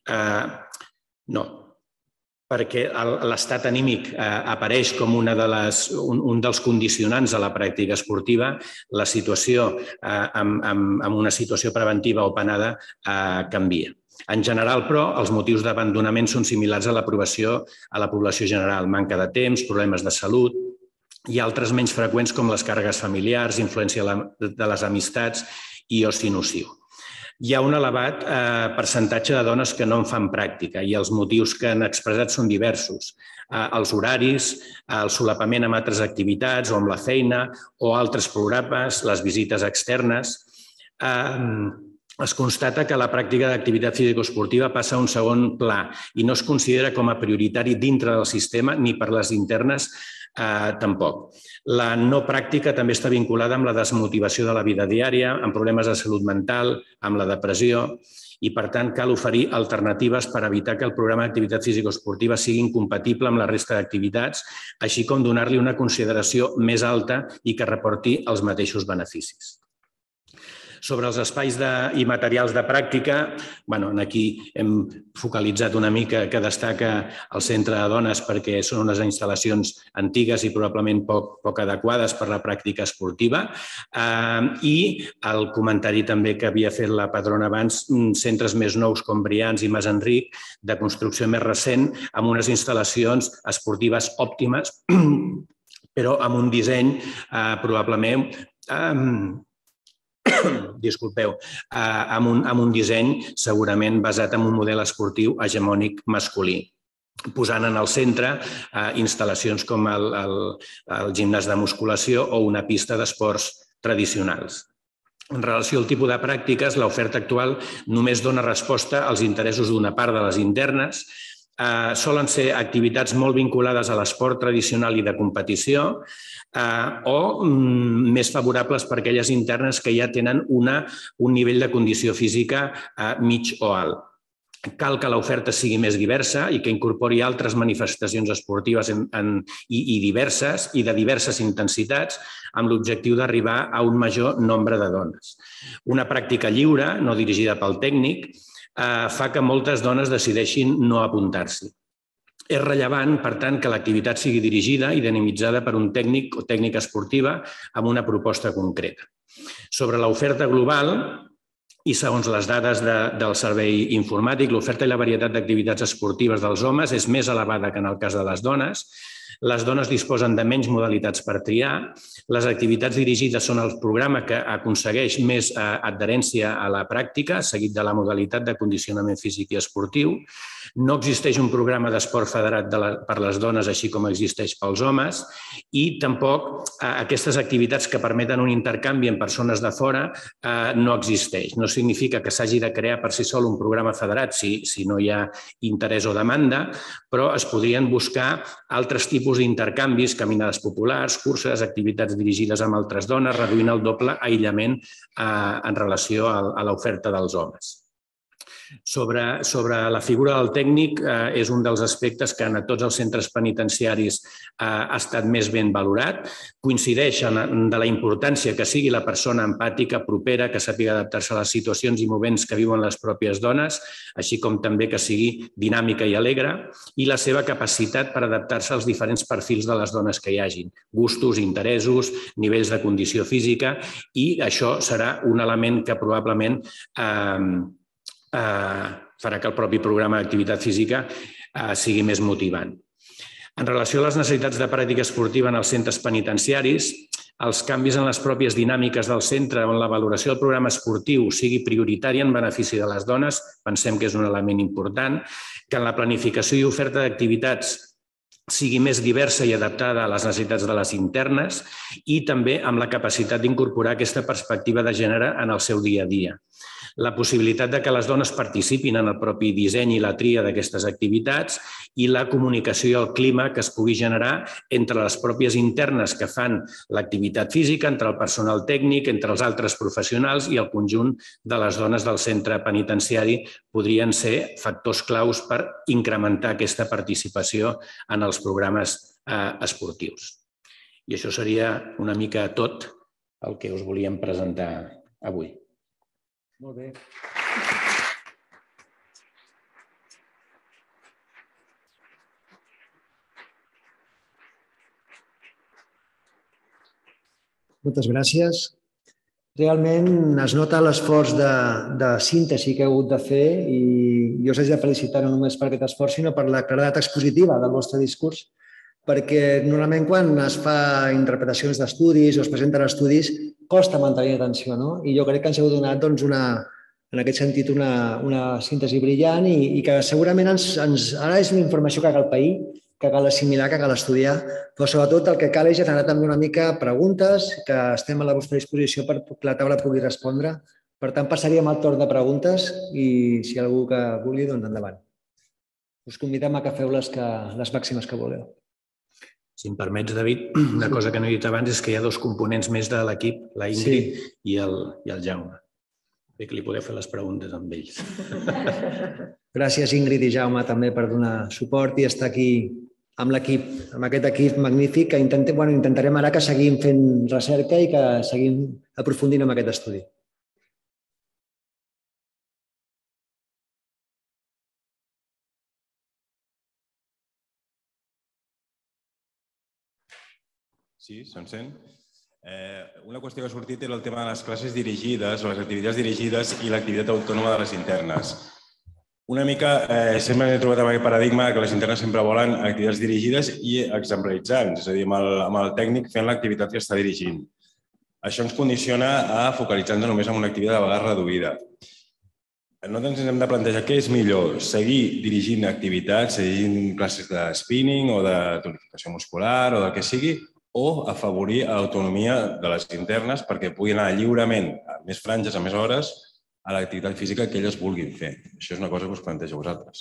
perquè l'estat anímic apareix com un dels condicionants a la pràctica esportiva, la situació amb una situació preventiva o penada canvia. En general, però, els motius d'abandonament són similars a la població general, manca de temps, problemes de salut i altres menys freqüents com les càrregues familiars, influència de les amistats i oci nociu. Hi ha un elevat percentatge de dones que no en fan pràctica i els motius que han expressat són diversos. Els horaris, el solapament amb altres activitats o amb la feina o altres programes, les visites externes. Es constata que la pràctica d'activitat físico-esportiva passa a un segon pla i no es considera com a prioritari dintre del sistema ni per les internes tampoc. La no pràctica també està vinculada amb la desmotivació de la vida diària, amb problemes de salut mental, amb la depressió i, per tant, cal oferir alternatives per evitar que el programa d'activitat físico-esportiva sigui incompatible amb la resta d'activitats, així com donar-li una consideració més alta i que reporti els mateixos beneficis. Sobre els espais i materials de pràctica, aquí hem focalitzat una mica que destaca el centre de dones perquè són unes instal·lacions antigues i probablement poc adequades per la pràctica esportiva. I el comentari també que havia fet la Padrona abans, centres més nous com Brians i Mas Enric, de construcció més recent, amb unes instal·lacions esportives òptimes, però amb un disseny probablement amb un disseny segurament basat en un model esportiu hegemònic masculí, posant en el centre instal·lacions com el gimnàs de musculació o una pista d'esports tradicionals. En relació al tipus de pràctiques, l'oferta actual només dona resposta als interessos d'una part de les internes. Solen ser activitats molt vinculades a l'esport tradicional i de competició o més favorables per a aquelles internes que ja tenen un nivell de condició física mig o alt. Cal que l'oferta sigui més diversa i que incorpori altres manifestacions esportives i de diverses intensitats amb l'objectiu d'arribar a un major nombre de dones. Una pràctica lliure, no dirigida pel tècnic, fa que moltes dones decideixin no apuntar-s'hi. És rellevant, per tant, que l'activitat sigui dirigida i dinamitzada per un tècnic o tècnica esportiva amb una proposta concreta. Sobre l'oferta global, i segons les dades del servei informàtic, l'oferta i la varietat d'activitats esportives dels homes és més elevada que en el cas de les dones. Les dones disposen de menys modalitats per triar. Les activitats dirigides són el programa que aconsegueix més adherència a la pràctica, seguit de la modalitat de condicionament físic i esportiu. No existeix un programa d'esport federat per les dones, així com existeix pels homes, i tampoc aquestes activitats que permeten un intercanvi amb persones de fora no existeix. No significa que s'hagi de crear per si sol un programa federat si no hi ha interès o demanda, però es podrien buscar altres tipus d'intercanvis, caminades populars, curses, activitats dirigides amb altres dones, reduint el doble aïllament en relació a l'oferta dels homes. Sobre la figura del tècnic, és un dels aspectes que en tots els centres penitenciaris ha estat més ben valorat. Coincideix de la importància que sigui la persona empàtica, propera, que sàpiga adaptar-se a les situacions i moments que viuen les pròpies dones, així com també que sigui dinàmica i alegre, i la seva capacitat per adaptar-se als diferents perfils de les dones que hi hagin, gustos, interessos, nivells de condició física, i això serà un element que probablement farà que el propi programa d'activitat física sigui més motivant. En relació a les necessitats de pràctica esportiva en els centres penitenciaris, els canvis en les pròpies dinàmiques del centre on la valoració del programa esportiu sigui prioritària en benefici de les dones, pensem que és un element important, que en la planificació i oferta d'activitats sigui més diversa i adaptada a les necessitats de les internes i també amb la capacitat d'incorporar aquesta perspectiva de gènere en el seu dia a dia. La possibilitat de que les dones participin en el propi disseny i la tria d'aquestes activitats i la comunicació i el clima que es pugui generar entre les pròpies internes que fan l'activitat física, entre el personal tècnic, entre els altres professionals i el conjunt de les dones del centre penitenciari podrien ser factors claus per incrementar aquesta participació en els programes esportius. I això seria una mica tot el que us volíem presentar avui. Molt bé. Moltes gràcies. Realment es nota l'esforç de síntesi que heu hagut de fer i jo us haig de felicitar no només per aquest esforç, sinó per la claredat expositiva del vostre discurs, perquè normalment quan es fa interpretacions d'estudis o es presenten estudis costa mantenir l'atenció, no? I jo crec que ens heu donat, en aquest sentit, una síntesi brillant i que segurament ara és una informació que cal pair, que cal assimilar, que cal estudiar, però sobretot el que cal és generar també una mica preguntes que estem a la vostra disposició perquè la taula pugui respondre. Per tant, passaríem al torn de preguntes i si hi ha algú que vulgui, doncs endavant. Us convidem a que feu les màximes que vulgueu. Si em permets, David, una cosa que no he dit abans és que hi ha dos components més de l'equip, la Ingrid i el Jaume. Bé que li podeu fer les preguntes amb ells. Gràcies, Ingrid i Jaume, també per donar suport i estar aquí amb l'equip, amb aquest equip magnífic que intentarem ara que seguim fent recerca i que seguim aprofundint en aquest estudi. Sí, se'm sent? Una qüestió que ha sortit és el tema de les classes dirigides o les activitats dirigides i l'activitat autònoma de les internes. Una mica, sempre m'he trobat amb aquest paradigma que les internes sempre volen activitats dirigides i exemplaritzants, és a dir, amb el tècnic fent l'activitat que està dirigint. Això ens condiciona a focalitzar-nos només en una activitat de vegades reduïda. Nosaltres ens hem de plantejar què és millor, seguir dirigint activitats, seguint classes de spinning o de tonificació muscular o del que sigui, o afavorir l'autonomia de les internes perquè puguin anar lliurement a més franges, a més hores, a l'activitat física que elles vulguin fer. Això és una cosa que us plantegeu vosaltres.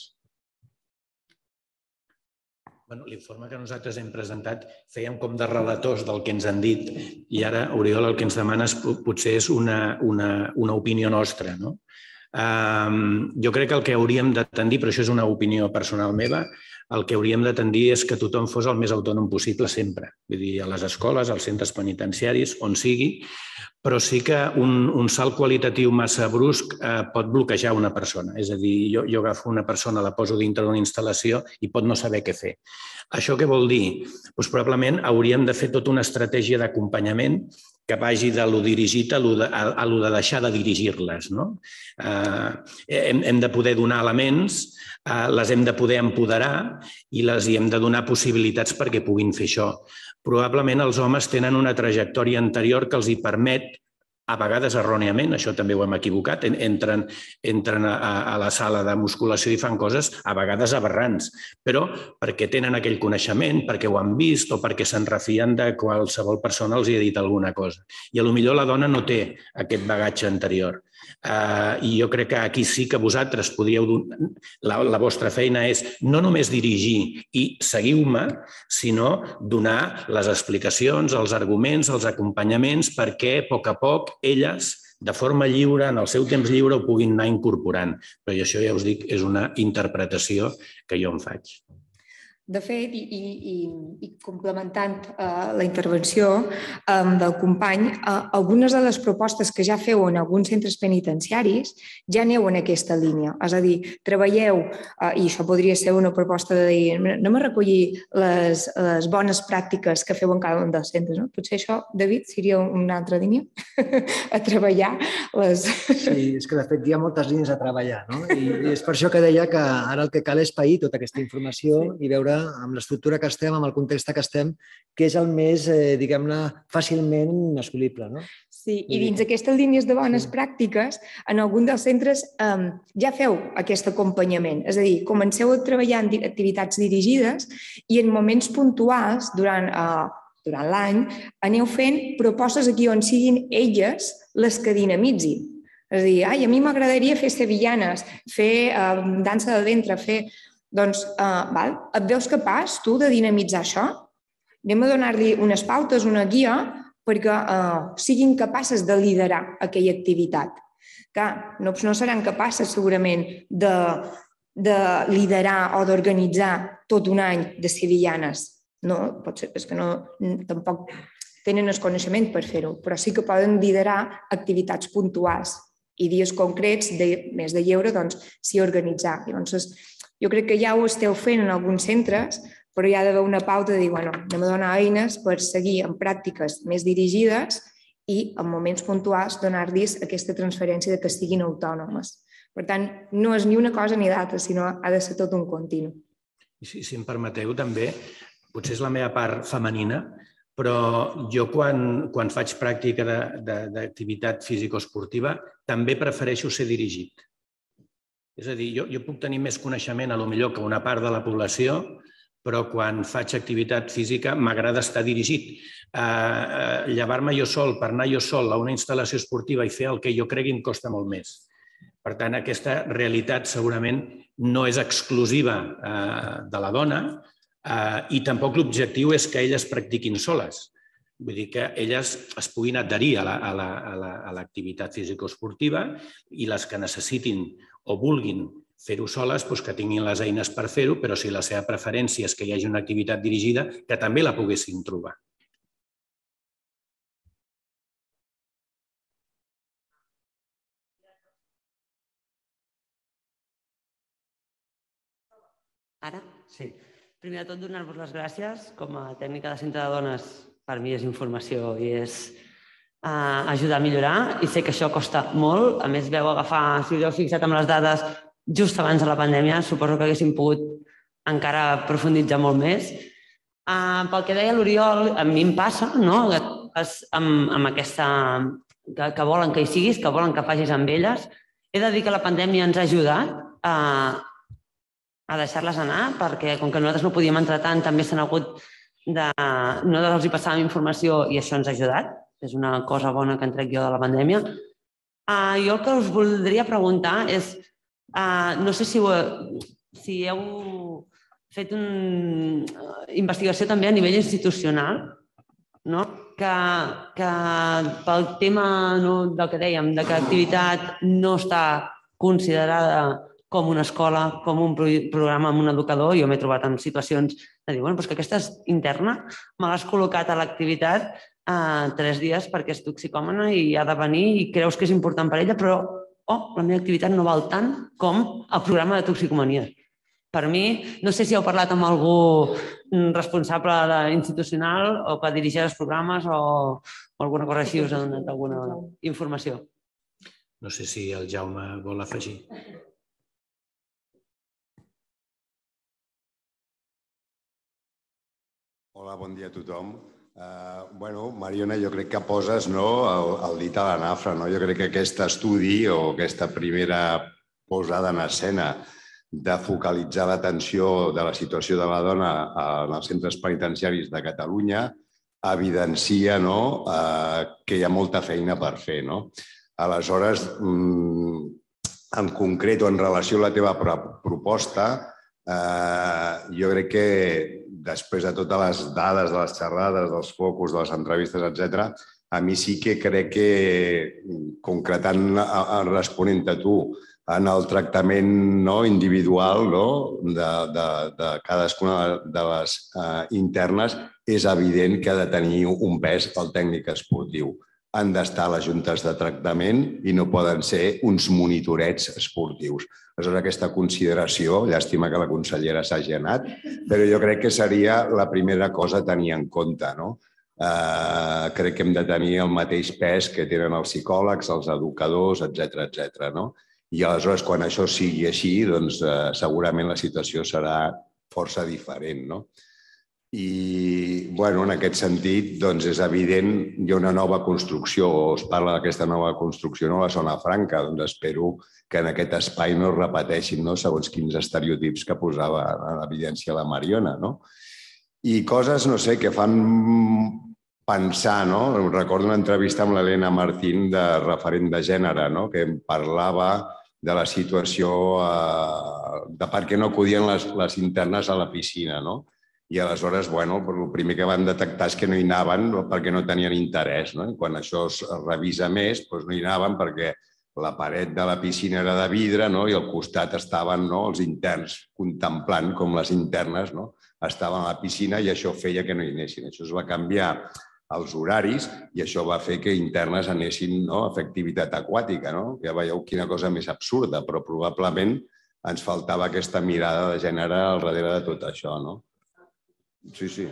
L'informe que nosaltres hem presentat fèiem com de relators del que ens han dit i ara, Oriol, el que ens demanes potser és una opinió nostra, no? Jo crec que el que hauríem de tendir, però això és una opinió personal meva, el que hauríem de tendir és que tothom fos el més autònom possible sempre. Vull dir, a les escoles, als centres penitenciaris, on sigui, però sí que un salt qualitatiu massa brusc pot bloquejar una persona. És a dir, jo agafo una persona, la poso dintre d'una instal·lació i pot no saber què fer. Això què vol dir? Doncs probablement hauríem de fer tota una estratègia d'acompanyament que vagi de lo dirigit a lo de deixar de dirigir-les. Hem de poder donar elements, les hem de poder empoderar i les hi hem de donar possibilitats perquè puguin fer això. Probablement els homes tenen una trajectòria anterior que els hi permet, a vegades erròniament, això també ho hem equivocat, entren a la sala de musculació i fan coses a vegades aberrants, però perquè tenen aquell coneixement, perquè ho han vist o perquè se'n refien de qualsevol persona els hi ha dit alguna cosa. I potser la dona no té aquest bagatge anterior. I jo crec que aquí sí que vosaltres podríeu... La vostra feina és no només dirigir i seguiu-me, sinó donar les explicacions, els arguments, els acompanyaments perquè a poc elles, de forma lliure, en el seu temps lliure, ho puguin anar incorporant. Però això, ja us dic, és una interpretació que jo en faig. De fet, i complementant la intervenció del company, algunes de les propostes que ja feu en alguns centres penitenciaris ja aneu en aquesta línia. És a dir, treballeu, i això podria ser una proposta de dir, anem a recollir les bones pràctiques que feu en cada un dels centres. Potser això, David, seria una altra línia a treballar. Sí, és que de fet hi ha moltes línies a treballar, no? I és per això que deia que ara el que cal és pair tota aquesta informació i veure amb l'estructura que estem, amb el context que estem, que és el més, diguem-ne, fàcilment assolible, no? Sí, i dins aquestes línies de bones pràctiques, en algun dels centres ja feu aquest acompanyament. És a dir, comenceu a treballar en activitats dirigides i en moments puntuals, durant l'any, aneu fent propostes aquí on siguin elles les que dinamitzin. És a dir, a mi m'agradaria fer sevillanes, fer dansa del ventre, fer... Doncs, et veus capaç, tu, de dinamitzar això? Anem a donar-li unes pautes, una guia, perquè siguin capaces de liderar aquella activitat. Clar, no seran capaces, segurament, de liderar o d'organitzar tot un any de sevillanes. No, potser és que tampoc tenen el coneixement per fer-ho, però sí que poden liderar activitats puntuals i dies concrets, més de lleure, doncs, s'hi organitzar. Llavors, jo crec que ja ho esteu fent en alguns centres, però hi ha d'haver una pauta de dir, anem a donar eines per seguir en pràctiques més dirigides i en moments puntuals donar-los aquesta transferència de que siguin autònomes. Per tant, no és ni una cosa ni l'altra, sinó ha de ser tot un continu. Si em permeteu, també, potser és la meva part femenina, però jo quan faig pràctica d'activitat físico-esportiva també prefereixo ser dirigit. És a dir, jo puc tenir més coneixement, potser que una part de la població, però quan faig activitat física m'agrada estar dirigit. Llevar-me jo sol, per anar jo sol a una instal·lació esportiva i fer el que jo cregui em costa molt més. Per tant, aquesta realitat segurament no és exclusiva de la dona i tampoc l'objectiu és que elles practiquin soles. Vull dir que elles es puguin adherir a l'activitat físico-esportiva i les que necessitin o vulguin fer-ho soles, que tinguin les eines per fer-ho, però si la seva preferència és que hi hagi una activitat dirigida, que també la poguessin trobar. Ara? Sí. Primer de tot, donar-vos les gràcies. Com a tècnica de centre de dones, per mi és informació i és ajudar a millorar. I sé que això costa molt. A més, veu agafar, si us heu fixat amb les dades, just abans de la pandèmia, suposo que haguéssim pogut encara aprofunditzar molt més. Pel que deia l'Oriol, a mi em passa, no?, amb aquesta... que volen que hi siguis, que volen que facis amb elles. He de dir que la pandèmia ens ha ajudat a deixar-les anar, perquè com que nosaltres no podíem entrar tant, també s'han hagut de... Nosaltres els hi passàvem informació i això ens ha ajudat. És una cosa bona que en trec jo de la pandèmia. Jo el que us voldria preguntar és, no sé si heu fet una investigació també a nivell institucional, que pel tema del que dèiem, que l'activitat no està considerada com una escola, com un programa amb un educador. Jo m'he trobat en situacions de dir, que aquesta és interna, me l'has col·locat a l'activitat, 3 dies perquè és toxicòmana i ha de venir i creus que és important per ella, però la meva activitat no val tant com el programa de toxicomanies. Per mi, no sé si heu parlat amb algú responsable institucional o que dirigeix els programes o alguna cosa així us ha donat alguna informació. No sé si el Jaume vol afegir. Hola, bon dia a tothom. Mariona, jo crec que poses el dit a la nafra. Jo crec que aquest estudi o aquesta primera posada en escena de focalitzar l'atenció de la situació de la dona en els centres penitenciaris de Catalunya evidencia que hi ha molta feina per fer. Aleshores, en concret o en relació a la teva proposta, jo crec que després de totes les dades, de les xerrades, dels focus, de les entrevistes, etc., a mi sí que crec que, concretant, responent a tu, en el tractament individual de cadascuna de les internes, és evident que ha de tenir un pes el tècnic esportiu. Han d'estar a les juntes de tractament i no poden ser uns monitorets esportius. Aleshores, aquesta consideració, llàstima que la consellera s'hagi anat, però jo crec que seria la primera cosa a tenir en compte. Crec que hem de tenir el mateix pes que tenen els psicòlegs, els educadors, etc. I aleshores, quan això sigui així, doncs segurament la situació serà força diferent. I, en aquest sentit, doncs és evident, hi ha una nova construcció, o es parla d'aquesta nova construcció a la zona franca, doncs espero que en aquest espai no es repeteixin segons quins estereotips que posava en evidència la Mariona. I coses, no sé, que fan pensar, recordo una entrevista amb l'Helena Martín, de referent de gènere, que em parlava de la situació de per què no acudien les internes a la piscina. I aleshores, el primer que van detectar és que no hi anaven perquè no tenien interès. Quan això es revisa més, no hi anaven perquè la paret de la piscina era de vidre i al costat estaven els interns contemplant com les internes estaven a la piscina i això feia que no hi anessin. Això es va canviar els horaris i això va fer que internes anessin a fer activitat aquàtica. Ja veieu quina cosa més absurda, però probablement ens faltava aquesta mirada de gènere al darrere de tot això. Sí, sí.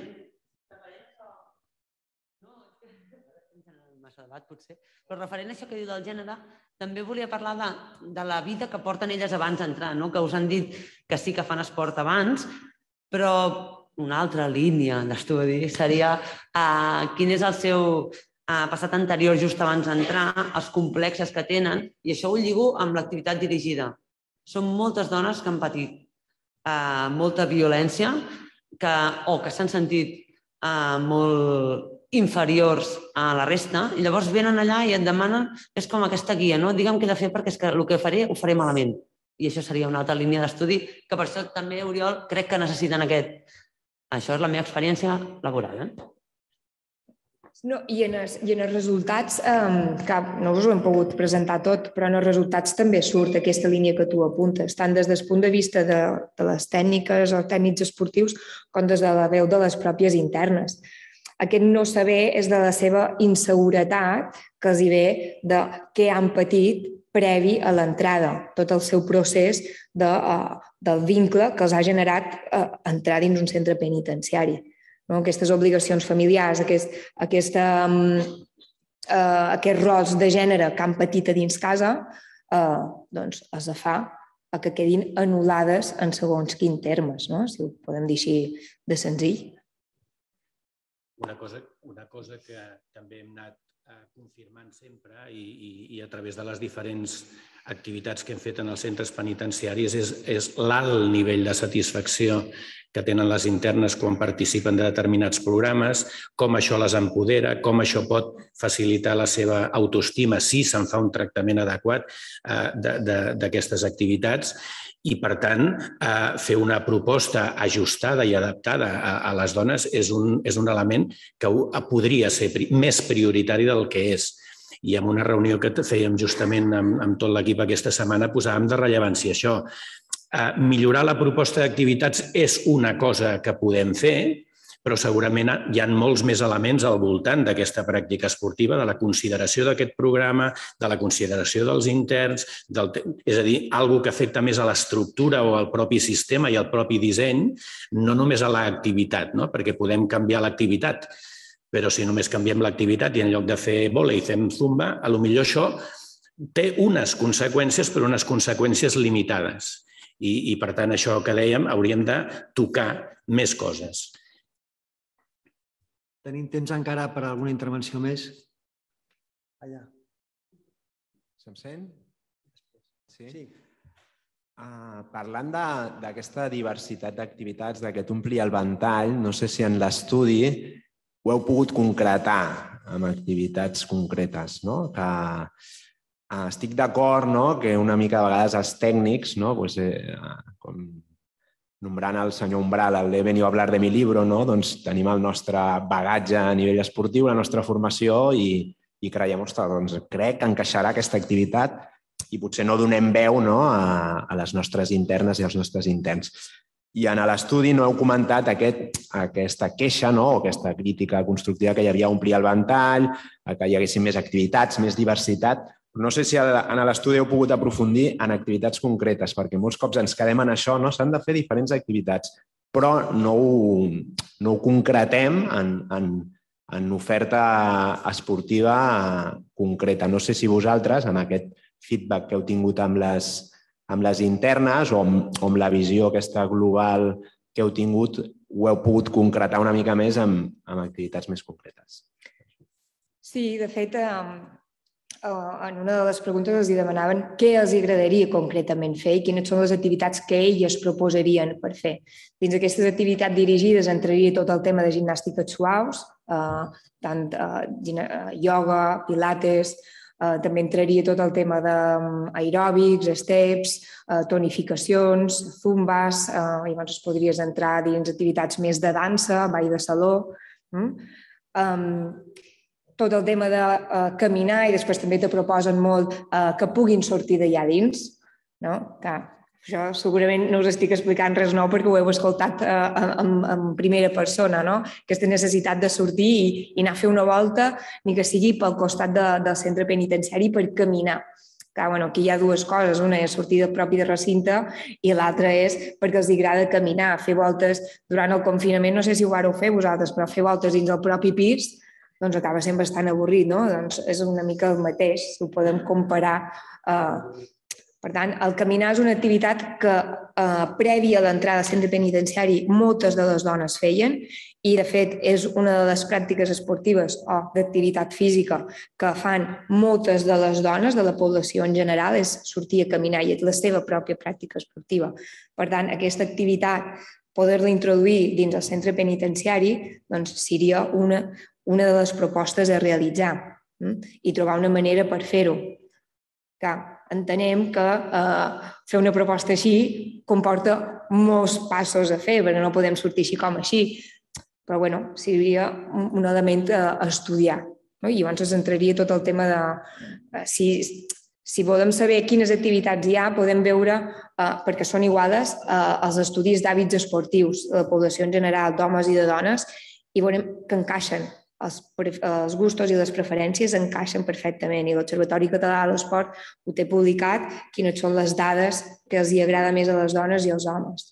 Massa debat, potser. Però referent a això que diu del gènere, també volia parlar de la vida que porten elles abans d'entrar, que us han dit que sí que fan esport abans, però una altra línia d'estudi seria quin és el seu passat anterior just abans d'entrar, els complexes que tenen, i això ho lligo amb l'activitat dirigida. Són moltes dones que han patit molta violència o que s'han sentit molt inferiors a la resta i llavors venen allà i et demanen, és com aquesta guia, digue'm què he de fer perquè és que el que faré ho faré malament. I això seria una altra línia d'estudi que per això també, Oriol, crec que necessiten aquest. Això és la meva experiència laboral. I en els resultats, que no us ho hem pogut presentar tot, però en els resultats també surt aquesta línia que tu apuntes, tant des del punt de vista de les tècniques o tècnics esportius com des de la veu de les pròpies internes. Aquest no saber és de la seva inseguretat que els hi ve de què han patit previ a l'entrada, tot el seu procés del vincle que els ha generat entrar dins un centre penitenciari. Aquestes obligacions familiars, aquests rols de gènere que han patit a dins casa, doncs els fa que quedin anul·lades en segons quins termes, si ho podem dir així de senzill. Una cosa que també hem anat confirmant sempre i a través de les diferents activitats que hem fet en els centres penitenciaris és l'alt nivell de satisfacció que tenen les internes quan participen de determinats programes, com això les empodera, com això pot facilitar la seva autoestima si se'n fa un tractament adequat d'aquestes activitats. I, per tant, fer una proposta ajustada i adaptada a les dones és un element que podria ser més prioritari del que és. I en una reunió que fèiem justament amb tot l'equip aquesta setmana posàvem de rellevància això. Millorar la proposta d'activitats és una cosa que podem fer, però segurament hi ha molts més elements al voltant d'aquesta pràctica esportiva, de la consideració d'aquest programa, de la consideració dels interns, és a dir, alguna que afecta més a l'estructura o al propi sistema i al propi disseny, no només a l'activitat, perquè podem canviar l'activitat, però si només canviem l'activitat i en lloc de fer vòlei fem zumba, potser això té unes conseqüències, però unes conseqüències limitades. I per tant, això que dèiem, hauríem de tocar més coses. Tenim temps encara per alguna intervenció més? Allà. Se'm sent? Sí. Parlant d'aquesta diversitat d'activitats, d'aquest omplir el ventall, no sé si en l'estudi ho heu pogut concretar amb activitats concretes, no? Estic d'acord que una mica a vegades els tècnics, com nombrant el senyor Umbral, he venido a hablar de mi libro, doncs tenim el nostre bagatge a nivell esportiu, la nostra formació i creiem, ostres, crec que encaixarà aquesta activitat i potser no donem veu a les nostres internes i als nostres interns. I en l'estudi no heu comentat aquesta queixa o aquesta crítica constructiva que hi havia a omplir el ventall, que hi haguessin més activitats, més diversitat. No sé si en l'estudi heu pogut aprofundir en activitats concretes, perquè molts cops ens quedem en això, s'han de fer diferents activitats, però no ho concretem en oferta esportiva concreta. No sé si vosaltres, en aquest feedback que heu tingut amb les internes o amb la visió aquesta global que heu tingut, ho heu pogut concretar una mica més amb activitats més concretes. Sí, de fet, en una de les preguntes els demanaven què els agradaria concretament fer i quines són les activitats que elles proposarien per fer. Dins d'aquestes activitats dirigides entraria tot el tema de gimnàstiques suaus, tant ioga, pilates, també entraria tot el tema d'aeròbics, steps, tonificacions, zumbas, llavors podries entrar dins activitats més de dansa, ball de saló, tot el tema de caminar i després també te proposen molt que puguin sortir d'allà dins. Això segurament no us estic explicant res nou perquè ho heu escoltat en primera persona, aquesta necessitat de sortir i anar a fer una volta, ni que sigui pel costat del centre penitenciari per caminar. Aquí hi ha dues coses, una és sortir del propi recinte i l'altra és perquè els agrada caminar, fer voltes durant el confinament, no sé si ho vareu fer vosaltres, però fer voltes dins el propi pis doncs acaba sent bastant avorrit, no? Doncs és una mica el mateix, si ho podem comparar. Per tant, el caminar és una activitat que prèvia a l'entrada al centre penitenciari moltes de les dones feien i, de fet, és una de les pràctiques esportives o d'activitat física que fan moltes de les dones de la població en general, és sortir a caminar i és la seva pròpia pràctica esportiva. Per tant, aquesta activitat, poder-la introduir dins el centre penitenciari, doncs seria una de les propostes a realitzar i trobar una manera per fer-ho. Entenem que fer una proposta així comporta molts passos a fer, perquè no podem sortir així com així, però seria un element a estudiar. I llavors entraria tot el tema de si volem saber quines activitats hi ha, podem veure, perquè són iguals als estudis d'hàbits esportius de la població en general, d'homes i de dones, i veurem que encaixen. Els gustos i les preferències encaixen perfectament i l'Observatori Català de l'Esport ho té publicat, quines són les dades que els agrada més a les dones i als homes.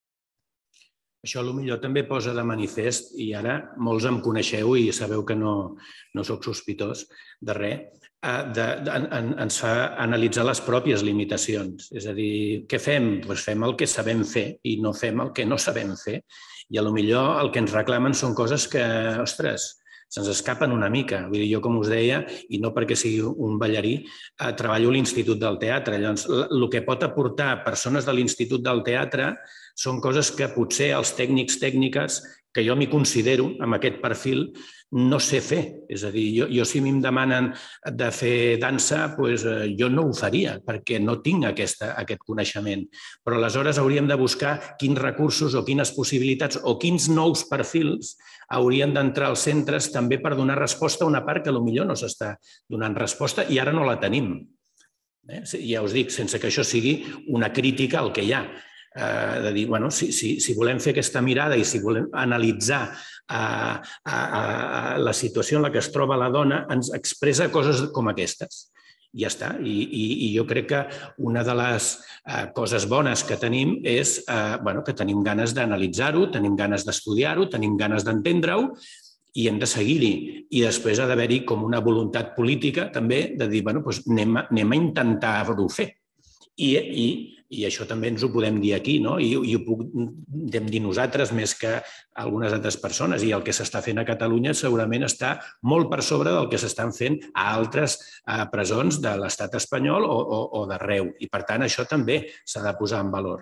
Això potser també posa de manifest, i ara molts em coneixeu i sabeu que no soc sospitós de res, ens fa analitzar les pròpies limitacions. És a dir, què fem? Doncs fem el que sabem fer i no fem el que no sabem fer. I potser el que ens reclamen són coses que, ostres, se'ns escapen una mica. Vull dir, jo, com us deia, i no perquè sigui un ballarí, treballo a l'Institut del Teatre. Llavors, el que pot aportar persones de l'Institut del Teatre són coses que potser els tècniques, que jo m'hi considero amb aquest perfil, no sé fer. És a dir, jo si em demanen de fer dansa, doncs jo no ho faria, perquè no tinc aquest coneixement. Però aleshores hauríem de buscar quins recursos o quines possibilitats o quins nous perfils haurien d'entrar als centres també per donar resposta a una part que potser no s'està donant resposta i ara no la tenim. Ja us dic, sense que això sigui una crítica al que hi ha. De dir, si volem fer aquesta mirada i si volem analitzar la situació en la que es troba la dona ens expressa coses com aquestes. I ja està. I jo crec que una de les coses bones que tenim és que tenim ganes d'analitzar-ho, tenim ganes d'estudiar-ho, tenim ganes d'entendre-ho i hem de seguir-hi. I després ha d'haver-hi com una voluntat política també de dir, anem a intentar-ho fer. I això també ens ho podem dir aquí, no? I ho podem dir nosaltres més que algunes altres persones. I el que s'està fent a Catalunya segurament està molt per sobre del que s'estan fent a altres presons de l'estat espanyol o d'arreu. I, per tant, això també s'ha de posar en valor.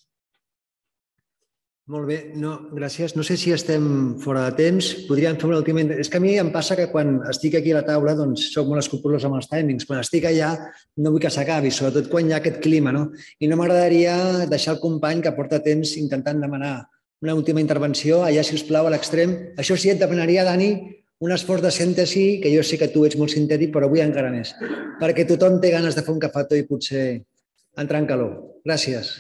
Molt bé, gràcies. No sé si estem fora de temps. Podríem fer una última... És que a mi em passa que quan estic aquí a la taula doncs soc molt escrupolós amb els timings. Quan estic allà no vull que s'acabi, sobretot quan hi ha aquest clima, no? I no m'agradaria deixar el company que porta temps intentant demanar una última intervenció. Allà, si us plau, a l'extrem. Això sí, et demanaria, Dani, un esforç de síntesi, que jo sé que tu ets molt sintètic, però avui encara més. Perquè tothom té ganes de fer un cafetó i potser entrar en calor. Gràcies.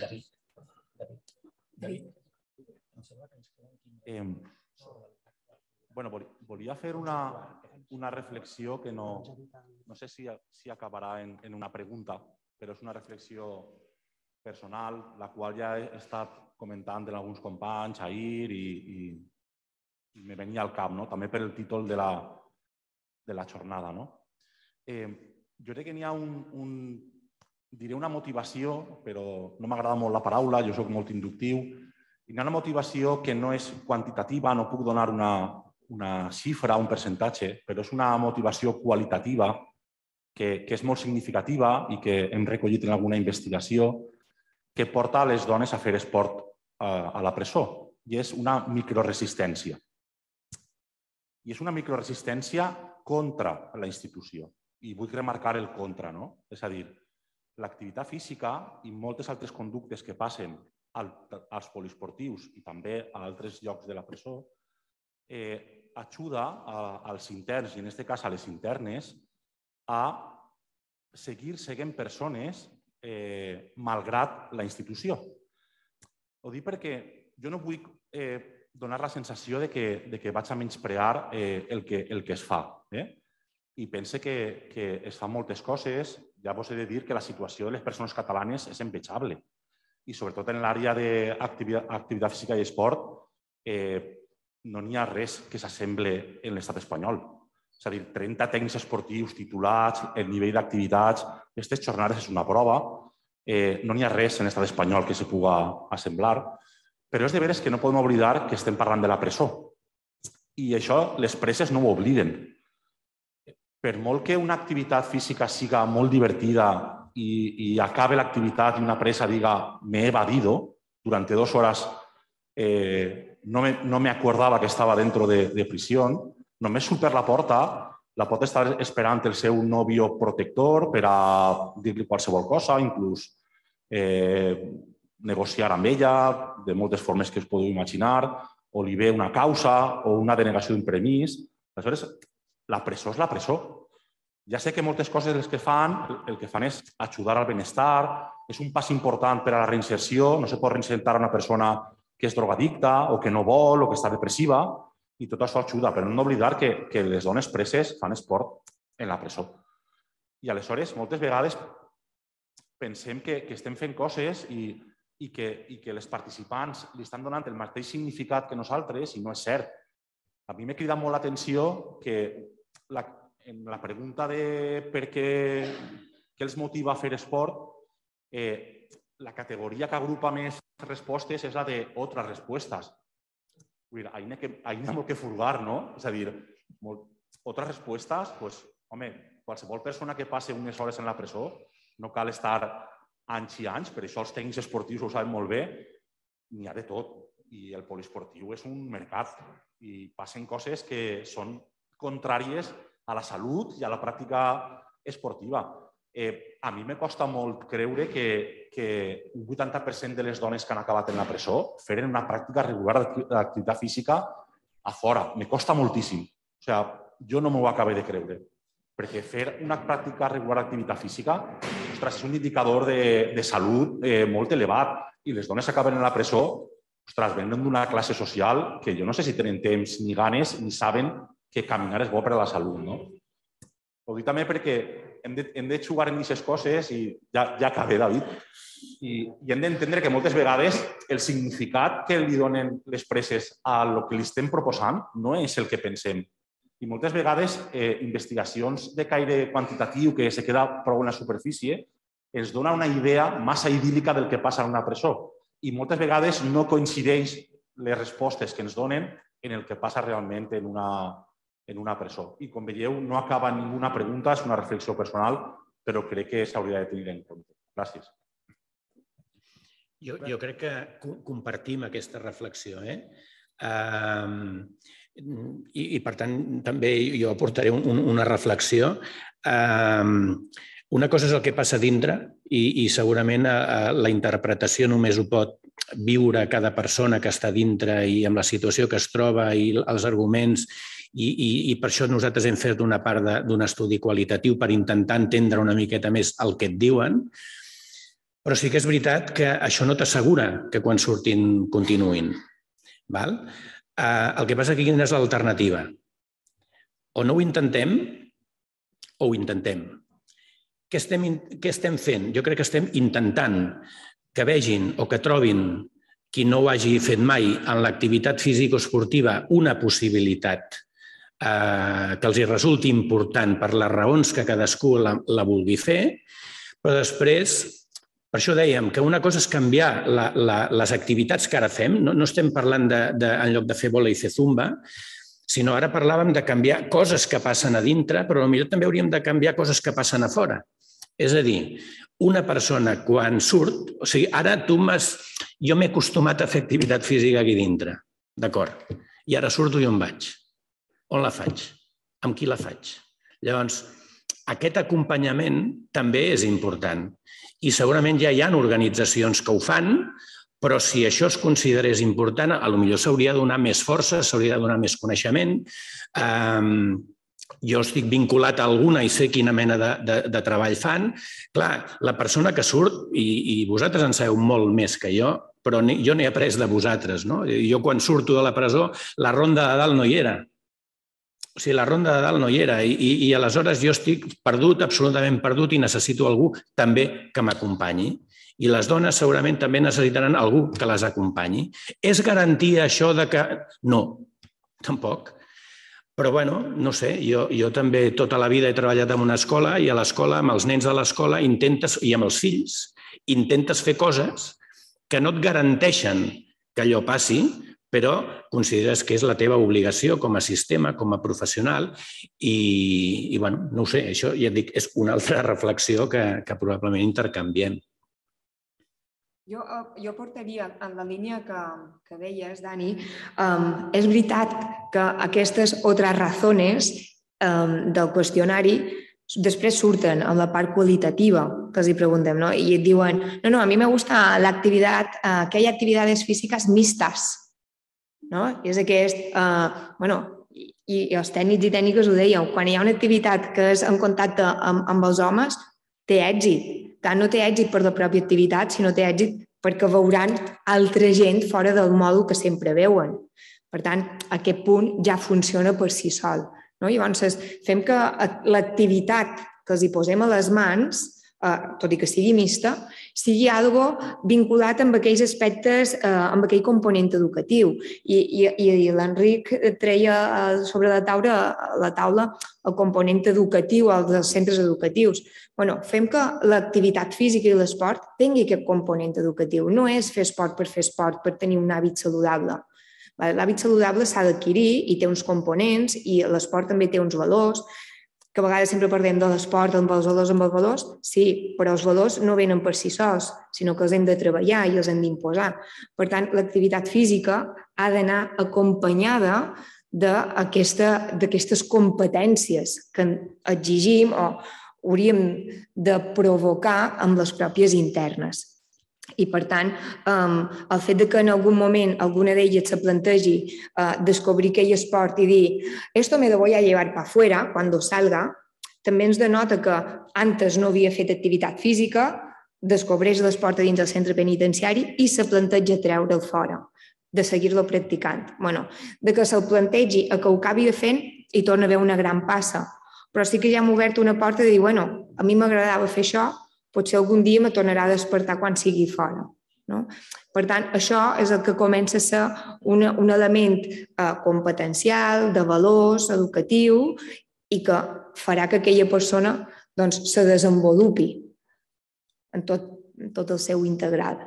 Volia fer una reflexió que no sé si acabarà en una pregunta, però és una reflexió personal, la qual ja he estat comentant amb alguns companys ahir i me venia al cap, també per el títol de la jornada. Jo crec que n'hi ha diré una motivació, però no m'agrada molt la paraula, jo soc molt inductiu. Hi ha una motivació que no és quantitativa, no puc donar una xifra, un percentatge, però és una motivació qualitativa que és molt significativa i que hem recollit en alguna investigació que porta les dones a fer esport a la presó, i és una microresistència. I és una microresistència contra la institució. I vull remarcar el contra, no? És a dir, l'activitat física i moltes altres conductes que passen als poliesportius i també a altres llocs de la presó ajuda als interns, i en aquest cas a les internes, a seguir sent persones malgrat la institució. Ho dic perquè jo no vull donar la sensació de que vaig a menysprear el que es fa. I pense que es fan moltes coses. Ja vos he de dir que la situació de les persones catalanes és envejable. I sobretot en l'àrea d'activitat física i esport no n'hi ha res que s'assemble en l'estat espanyol. És a dir, 30 tècnics esportius titulats, el nivell d'activitats, aquestes jornades és una prova, no n'hi ha res en l'estat espanyol que se puga assemblar, però és de veres que no podem oblidar que estem parlant de la presó. I això les preses no ho obliden. Per molt que una activitat física siga molt divertida y acabe la actividad y una presa diga me he evadido, durante 2 horas no me acordaba que estaba dentro de prisión, només surt per la porta, la pot estar esperant el seu nòvio protector per a dir-li qualsevol cosa, inclús negociar amb ella de moltes formes que us podeu imaginar, o li ve una causa o una denegació d'un permís. Aleshores, la presó és la presó. Ja sé que moltes coses el que fan és ajudar al benestar, és un pas important per a la reinserció, no se pot reinsertar una persona que és drogadicta o que no vol o que està depressiva, i tot això ajuda, però no hem d'oblidar que les dones preses fan esport en la presó. I aleshores, moltes vegades pensem que estem fent coses i que les participants li estan donant el mateix significat que nosaltres, i no és cert. A mi m'ha cridat molt l'atenció que en la pregunta de per què els motiva a fer esport, la categoria que agrupa més respostes és la de otras respuestas. Ahí n'hi ha molt que furgar, no? És a dir, otras respuestas, doncs, home, qualsevol persona que passi unes hores en la presó no cal estar anys i anys, per això els tècnics esportius ho saben molt bé, n'hi ha de tot. I el poliesportiu és un mercat i passen coses que són contràries a la salut i a la pràctica esportiva. A mi me costa molt creure que un 80% de les dones que han acabat en la presó feren una pràctica regular d'activitat física a fora. Me costa moltíssim. O sigui, jo no m'ho acabo de creure. Perquè fer una pràctica regular d'activitat física és un indicador de salut molt elevat i les dones que acaben en la presó ostres, venen d'una classe social que jo no sé si tenen temps ni ganes ni saben que caminar és bo per a la salut, no? Ho dic també perquè hem de jugar en aquestes coses i ja acabé, David. I hem d'entendre que moltes vegades el significat que li donen les preses a el que li estem proposant no és el que pensem. I moltes vegades investigacions de caire quantitatiu que se queda prou en la superfície ens dona una idea massa idíl·lica del que passa en una presó. I moltes vegades no coincideix les respostes que ens donen en el que passa realment en una presó. I com veieu, no acaba ninguna pregunta, és una reflexió personal, però crec que s'hauria de tenir en compte. Gràcies. Jo crec que compartim aquesta reflexió. I, per tant, també jo aportaré una reflexió. Una cosa és el que passa dintre i segurament la interpretació només ho pot viure cada persona que està dintre i amb la situació que es troba i els arguments, i per això nosaltres hem fet una part d'un estudi qualitatiu per intentar entendre una miqueta més el que et diuen, però sí que és veritat que això no t'assegura que quan surtin continuïn. El que passa aquí quina és l'alternativa. O no ho intentem o ho intentem. Què estem fent? Jo crec que estem intentant que vegin o que trobin qui no ho hagi fet mai en l'activitat físico-esportiva una possibilitat que els resulti important per les raons que cadascú la vulgui fer, però després, per això dèiem que una cosa és canviar les activitats que ara fem, no estem parlant en lloc de fer bola i fer zumba, sinó ara parlàvem de canviar coses que passen a dintre, però potser també hauríem de canviar coses que passen a fora. És a dir, una persona quan surt... O sigui, ara jo m'he acostumat a fer activitat física aquí dintre, d'acord? I ara surto i on vaig? On la faig? Amb qui la faig? Llavors, aquest acompanyament també és important. I segurament ja hi ha organitzacions que ho fan, però si això es considerés important, potser s'hauria de donar més força, s'hauria de donar més coneixement. Jo estic vinculat a alguna i sé quina mena de treball fan. Clar, la persona que surt, i vosaltres en sabeu molt més que jo, però jo n'he après de vosaltres. Jo quan surto de la presó, la ronda de dalt no hi era. O sigui, la ronda de dalt no hi era i aleshores jo estic perdut, absolutament perdut, i necessito algú també que m'acompanyi. I les dones segurament també necessitaran algú que les acompanyi. És garantia això de que... No, tampoc. Però, bueno, no sé, jo també tota la vida he treballat en una escola i a l'escola, amb els nens de l'escola, i amb els fills, intentes fer coses que no et garanteixen que allò passi, però consideres que és la teva obligació com a sistema, com a professional, i bueno, no ho sé, això ja et dic, és una altra reflexió que probablement intercanviem. Jo portaria en la línia que deies, Dani, és veritat que aquestes altres razones del qüestionari després surten en la part qualitativa que els preguntem, i et diuen, no, a mi me gusta l'activitat, que hi ha activitats físiques mixtes. És aquest, i els tècnics i tècniques ho deien, quan hi ha una activitat que és en contacte amb els homes, té èxit. No té èxit per la pròpia activitat, sinó té èxit perquè veuran altra gent fora del mòdul que sempre veuen. Per tant, aquest punt ja funciona per si sol. Llavors, fem que l'activitat que els hi posem a les mans, tot i que sigui mixta, sigui algo vinculat amb aquells aspectes, amb aquell component educatiu. I l'Enric treia sobre la taula el component educatiu dels centres educatius. Fem que l'activitat física i l'esport tingui aquest component educatiu. No és fer esport, per tenir un hàbit saludable. L'hàbit saludable s'ha d'adquirir i té uns components, i l'esport també té uns valors, que a vegades sempre parlem de l'esport amb els valors, sí, però els valors no venen per si sols, sinó que els hem de treballar i els hem d'imposar. Per tant, l'activitat física ha d'anar acompanyada d'aquestes competències que exigim o hauríem de provocar amb les pròpies internes. I, per tant, el fet que en algun moment alguna d'elles se plantegi descobrir aquell esport i dir «esto me lo voy a llevar para afuera cuando salga», també ens denota que antes no havia fet activitat física, descobreix l'esport dins del centre penitenciari i se planteja treure'l fora. de seguir-lo practicant. De que se'l plantegi a que ho acabi fent i torna a haver una gran passa. Però sí que ja hem obert una porta de dir, a mi m'agradava fer això, potser algun dia me tornarà a despertar quan sigui fora. Per tant, això és el que comença a ser un element competencial, de valors, educatiu, i que farà que aquella persona se desenvolupi en tot el seu integral.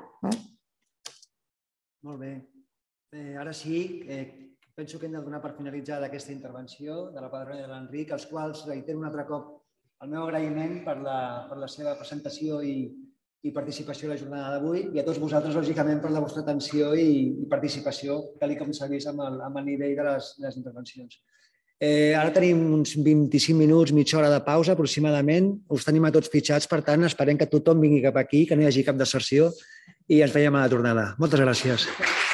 Molt bé. Ara sí, penso que hem de donar per finalitzada aquesta intervenció de la Padrona i de l'Enric, als quals reitero un altre cop el meu agraïment per la seva presentació i participació a la jornada d'avui, i a tots vosaltres, lògicament, per la vostra atenció i participació, tal com s'ha vist amb el nivell de les intervencions. Ara tenim uns 25 minuts, mitja hora de pausa aproximadament. Us tenim a tots fitxats, per tant, esperem que tothom vingui cap aquí, que no hi hagi cap deserció, i ens veiem a la tornada. Moltes gràcies.